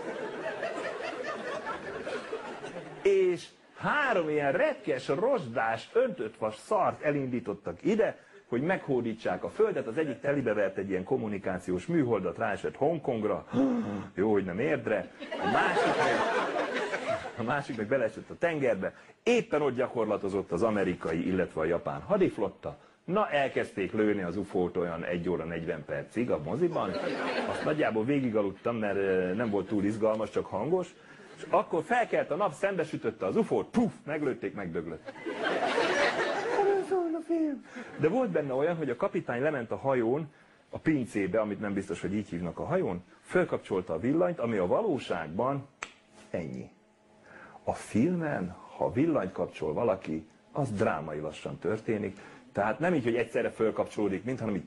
És 3 ilyen retkes, rozsdás, öntött vas szart elindítottak ide, hogy meghódítsák a Földet. Az egyik telibe vert egy ilyen kommunikációs műholdat, ráesett Hongkongra, jó, hogy nem Érdre, a másik meg a másik meg beleesett a tengerbe, éppen ott gyakorlatozott az amerikai, illetve a japán hadiflotta. Na, elkezdték lőni az UFO-t olyan 1 óra 40 percig a moziban, azt nagyjából végigaludtam, mert nem volt túl izgalmas, csak hangos, és akkor felkelt a nap, szembesütötte az UFO-t, puf, meglőtték, megdöglött. De volt benne olyan, hogy a kapitány lement a hajón, a pincébe, amit nem biztos, hogy így hívnak a hajón, fölkapcsolta a villanyt, ami a valóságban ennyi. A filmen, ha villanyt kapcsol valaki, az drámai lassan történik. Tehát nem így, hogy egyszerre fölkapcsolódik, mint, hanem így.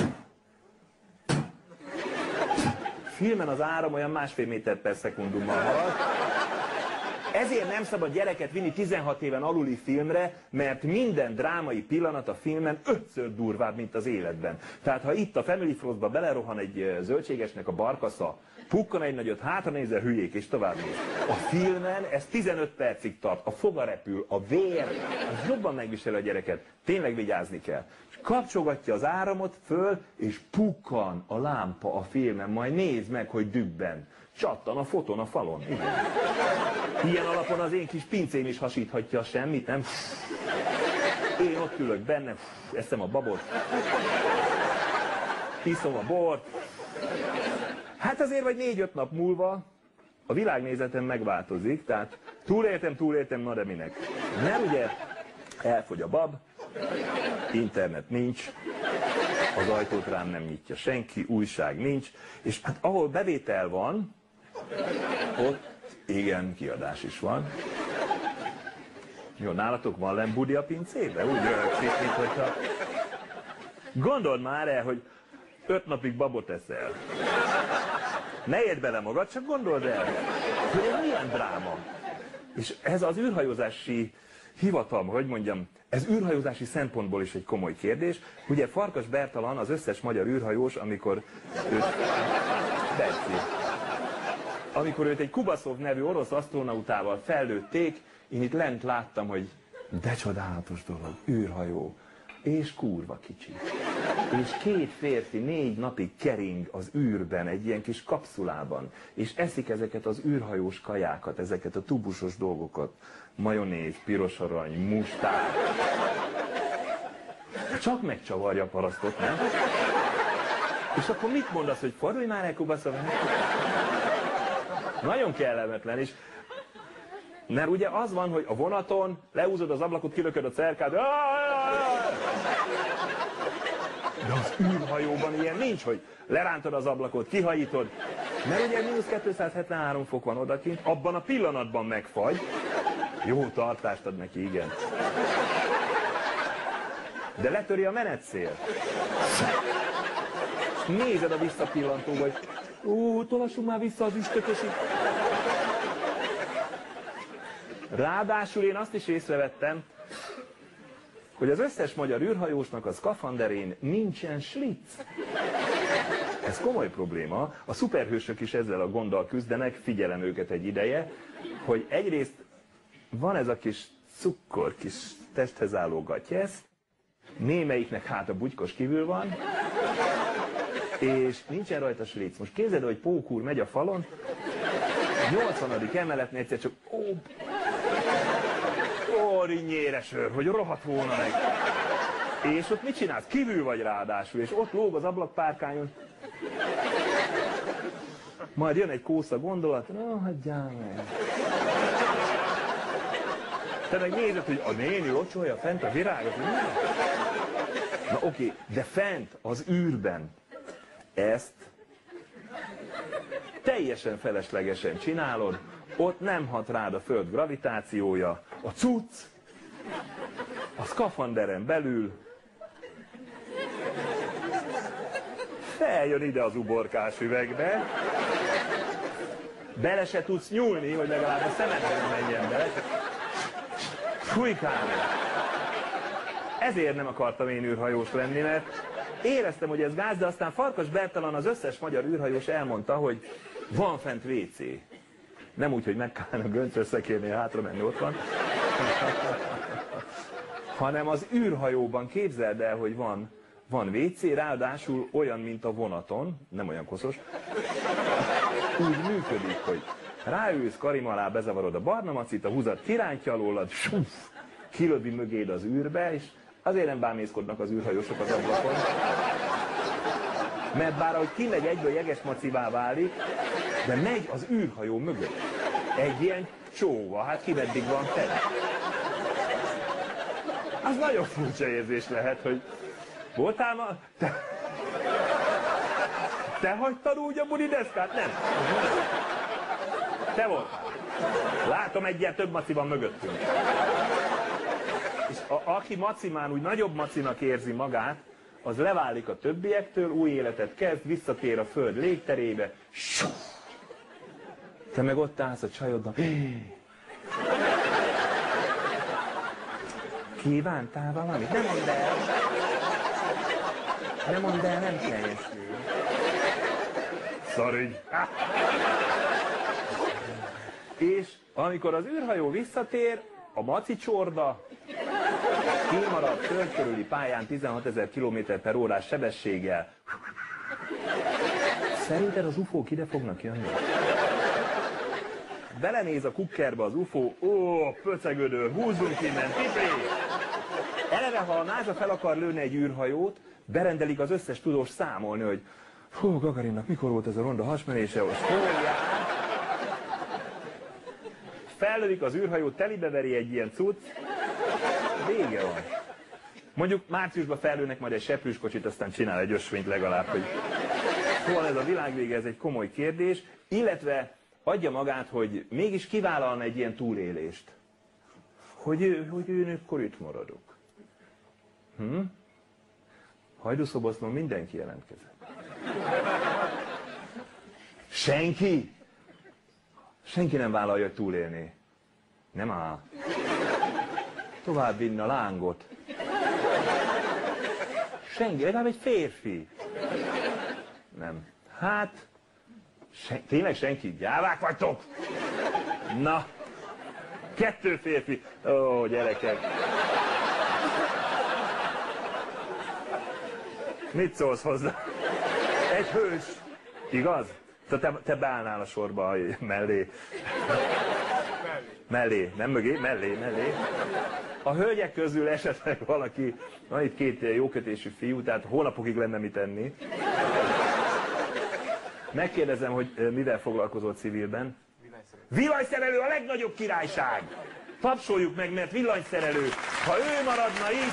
Filmen az áram olyan 1,5 méter per szekundummal halad. Ezért nem szabad gyereket vinni 16 éven aluli filmre, mert minden drámai pillanat a filmen 5-ször durvább, mint az életben. Tehát ha itt a Family Frostba belerohan egy zöldségesnek a barkasza, pukkan egy nagyot, hátra nézze, hülyék, és tovább néz. A filmen ez 15 percig tart, a foga repül, a vér, az jobban megviseli a gyereket. Tényleg vigyázni kell. És kapcsolgatja az áramot föl, és pukkan a lámpa a filmen, majd nézd meg, hogy dübben. Csattan a foton a falon. Igen. Ilyen alapon az én kis pincém is hasíthatja semmit, nem? Én ott ülök benne, eszem a babot, iszom a bort. Hát azért vagy 4-5 nap múlva a világnézetem megváltozik, tehát túléltem, na de minek. Mert ugye elfogy a bab, internet nincs, az ajtót rám nem nyitja senki, újság nincs, és hát ahol bevétel van, ott igen, kiadás is van. Jó, nálatok van lembudi a pincébe? Úgy röhögszik, mint hogyha... Gondold már el, hogy 5 napig babot eszel. Ne érd bele magad, csak gondold el, hogy ez milyen dráma. És ez az űrhajózási hivatal, hogy mondjam, ez űrhajózási szempontból is egy komoly kérdés. Ugye Farkas Bertalan, az összes magyar űrhajós, amikor őt... Amikor őt egy Kubaszov nevű orosz asztronautával fellőtték, én itt lent láttam, hogy de csodálatos dolog, űrhajó, és kurva kicsi. És 2 férfi 4 napig kering az űrben, egy ilyen kis kapszulában, és eszik ezeket az űrhajós kajákat, ezeket a tubusos dolgokat, majonéz, piros arany, mustár. Csak megcsavarja a parasztot, nem? És akkor mit mondasz, hogy fordulj már el, Kubaszov? Nagyon kellemetlen, és mert ugye az van, hogy a vonaton leúzod az ablakot, kilököd a cerkát, de az űrhajóban ilyen nincs, hogy lerántod az ablakot, kihajítod, mert ugye -273 fok van odakint, abban a pillanatban megfagy. Jó tartást ad neki, igen. De letöri a menetszél. Nézed a visszapillantóba, hogy tolassunk már vissza az üstökösig. Ráadásul én azt is észrevettem, hogy az összes magyar űrhajósnak a szkafanderén nincsen slic. Ez komoly probléma. A szuperhősök is ezzel a gonddal küzdenek, figyelem őket egy ideje, hogy egyrészt van ez a kis cukkor, kis testhez álló gatyesz, némelyiknek hát a bugykos kívül van, és nincsen rajta slic. Most képzeld, hogy Pók úr megy a falon, 80. emeletnél egyszer csak rinyére sör, hogy rohadt volna meg. És ott mit csinálsz? Kívül vagy ráadásul, és ott lóg az ablakpárkányon. Majd jön egy kósza gondolat, hagyjál meg. Te meg nézed, hogy a néni locsolja fent a virágot. Na oké, de fent, az űrben ezt teljesen feleslegesen csinálod, ott nem hat rád a föld gravitációja, a cucc, a szkafanderen belül feljön ide az uborkás üvegbe, bele se tudsz nyúlni, hogy legalább a szemedben menjen bele. Fújkálni. Ezért nem akartam én űrhajós lenni, mert éreztem, hogy ez gáz, de aztán Farkas Bertalan, az összes magyar űrhajós elmondta, hogy van fent WC. Nem úgy, hogy meg kellene göncös szekérnél hátra menni, ott van. Hanem az űrhajóban képzeld el, hogy van WC, ráadásul olyan, mint a vonaton, nem olyan koszos. Úgy működik, hogy Ráülsz, karim alá bezavarod a barna macit, a húzat kirántja alólad, kilövi mögéd az űrbe, és azért nem bámészkodnak az űrhajósok az ablakon. Mert bár ahogy kimegy egyből jeges macivá válik, de megy az űrhajó mögött. Egy ilyen csóva, hát ki meddig van tele. Az nagyon furcsa érzés lehet, hogy voltál ma... Te hagytad úgy a budideszkát? Nem. Te voltál. Látom, egyen több maci van mögöttünk. És aki macimán úgy nagyobb macinak érzi magát, az leválik a többiektől, új életet kezd, visszatér a föld légterébe. Te meg ott állsz a csajodnak. Kívántál valamit? Nem mondd el! Nem mondd el, nem teljesül. Szarügy! És amikor az űrhajó visszatér, a maci csorda kimaradt föld körüli pályán 16 000 km/h sebességgel. Szerinted az UFO-k ide fognak jönni? Belenéz a kukkerbe az UFO, ó, pöcegödör, húzzunk innen, piplé! Eleve, ha a NASA fel akar lőni egy űrhajót, berendelik az összes tudós számolni, hogy hú, Gagarinnak mikor volt ez a ronda hasmenése, most hol jár? Fellövik az űrhajót, telibeveri egy ilyen cucc, vége van. Mondjuk márciusban fellőnek majd egy seprűskocsit, aztán csinál egy ösvényt legalább, hogy szóval ez a világvége, ez egy komoly kérdés, illetve adja magát, hogy mégis kivállalna egy ilyen túlélést. Hogy ő akkor itt maradok. Hajdúszoboszlón mindenki jelentkezett. Senki? Senki nem vállalja, hogy túlélni. Nem áll. Tovább vinni a lángot. Senki, legalább egy férfi. Nem. Hát, tényleg senki? Gyávák vagytok? Na, 2 férfi. Ó, gyerekek. Mit szólsz hozzá? Egy hős. Igaz? Te beállnál a sorba mellé. Mellé, nem mögé, mellé. A hölgyek közül esetleg valaki, van itt 2 jókötésű fiú, tehát hónapokig lenne mit enni. Megkérdezem, hogy mivel foglalkozott civilben? Villanyszerelő a legnagyobb királyság! Tapsoljuk meg, mert villanyszerelő. Ha ő maradna itt,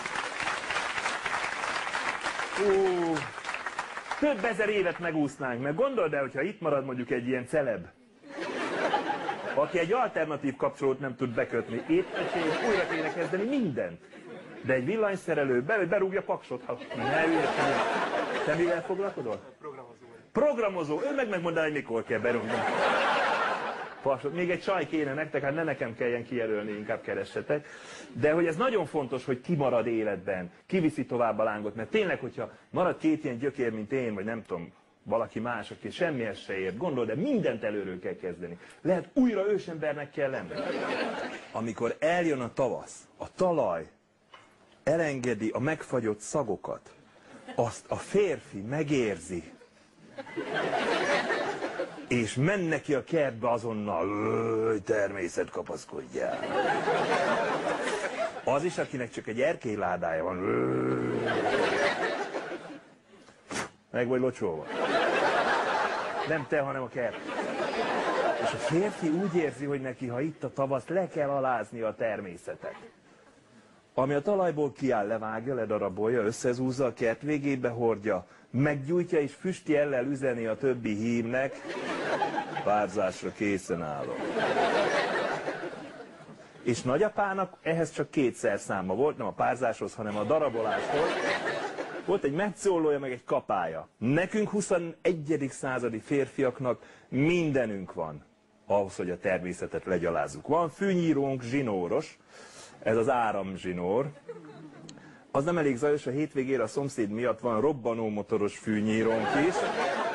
több ezer évet megúsznánk, mert gondold el, hogyha itt marad mondjuk egy ilyen celeb, aki egy alternatív kapcsolót nem tud bekötni, étpecsét, újra kéne kezdeni mindent. De egy villanyszerelő berúgja paksot, ha ne ügyeskedj. Te mivel foglalkozol? Programozó. Ő megmondaná, hogy mikor kell berúgni. Paksot. Még egy csaj kéne nektek, hát ne nekem kelljen kijelölni, inkább keressetek. De hogy ez nagyon fontos, hogy ki marad életben, ki viszi tovább a lángot, mert tényleg, hogyha marad 2 ilyen gyökér, mint én, vagy nem tudom, valaki más, aki semmihez se ért, gondold, de mindent előről kell kezdeni. Lehet újra ősembernek kell lenni. Amikor eljön a tavasz, a talaj elengedi a megfagyott szagokat, azt a férfi megérzi, és menne ki a kertbe azonnal, természet, kapaszkodjál. Az is, akinek csak egy erkélyládája van, meg vagy locsolva. Nem te, hanem a kert. És a férfi úgy érzi, hogy neki, ha itt a tavasz, le kell alázni a természetet. Ami a talajból kiáll, levágja, ledarabolja, összezúzza, a kert végébe hordja, meggyújtja és füsti ellel üzeni a többi hímnek, párzásra készen állok. És nagyapának ehhez csak 2 szerszáma volt, nem a párzáshoz, hanem a daraboláshoz. Volt egy metszólója, meg egy kapája. Nekünk 21. századi férfiaknak mindenünk van ahhoz, hogy a természetet legyalázzuk. Van fűnyírónk, zsinóros, ez az áramzsinór. Az nem elég zajos, a hétvégére a szomszéd miatt van robbanómotoros fűnyírónk is.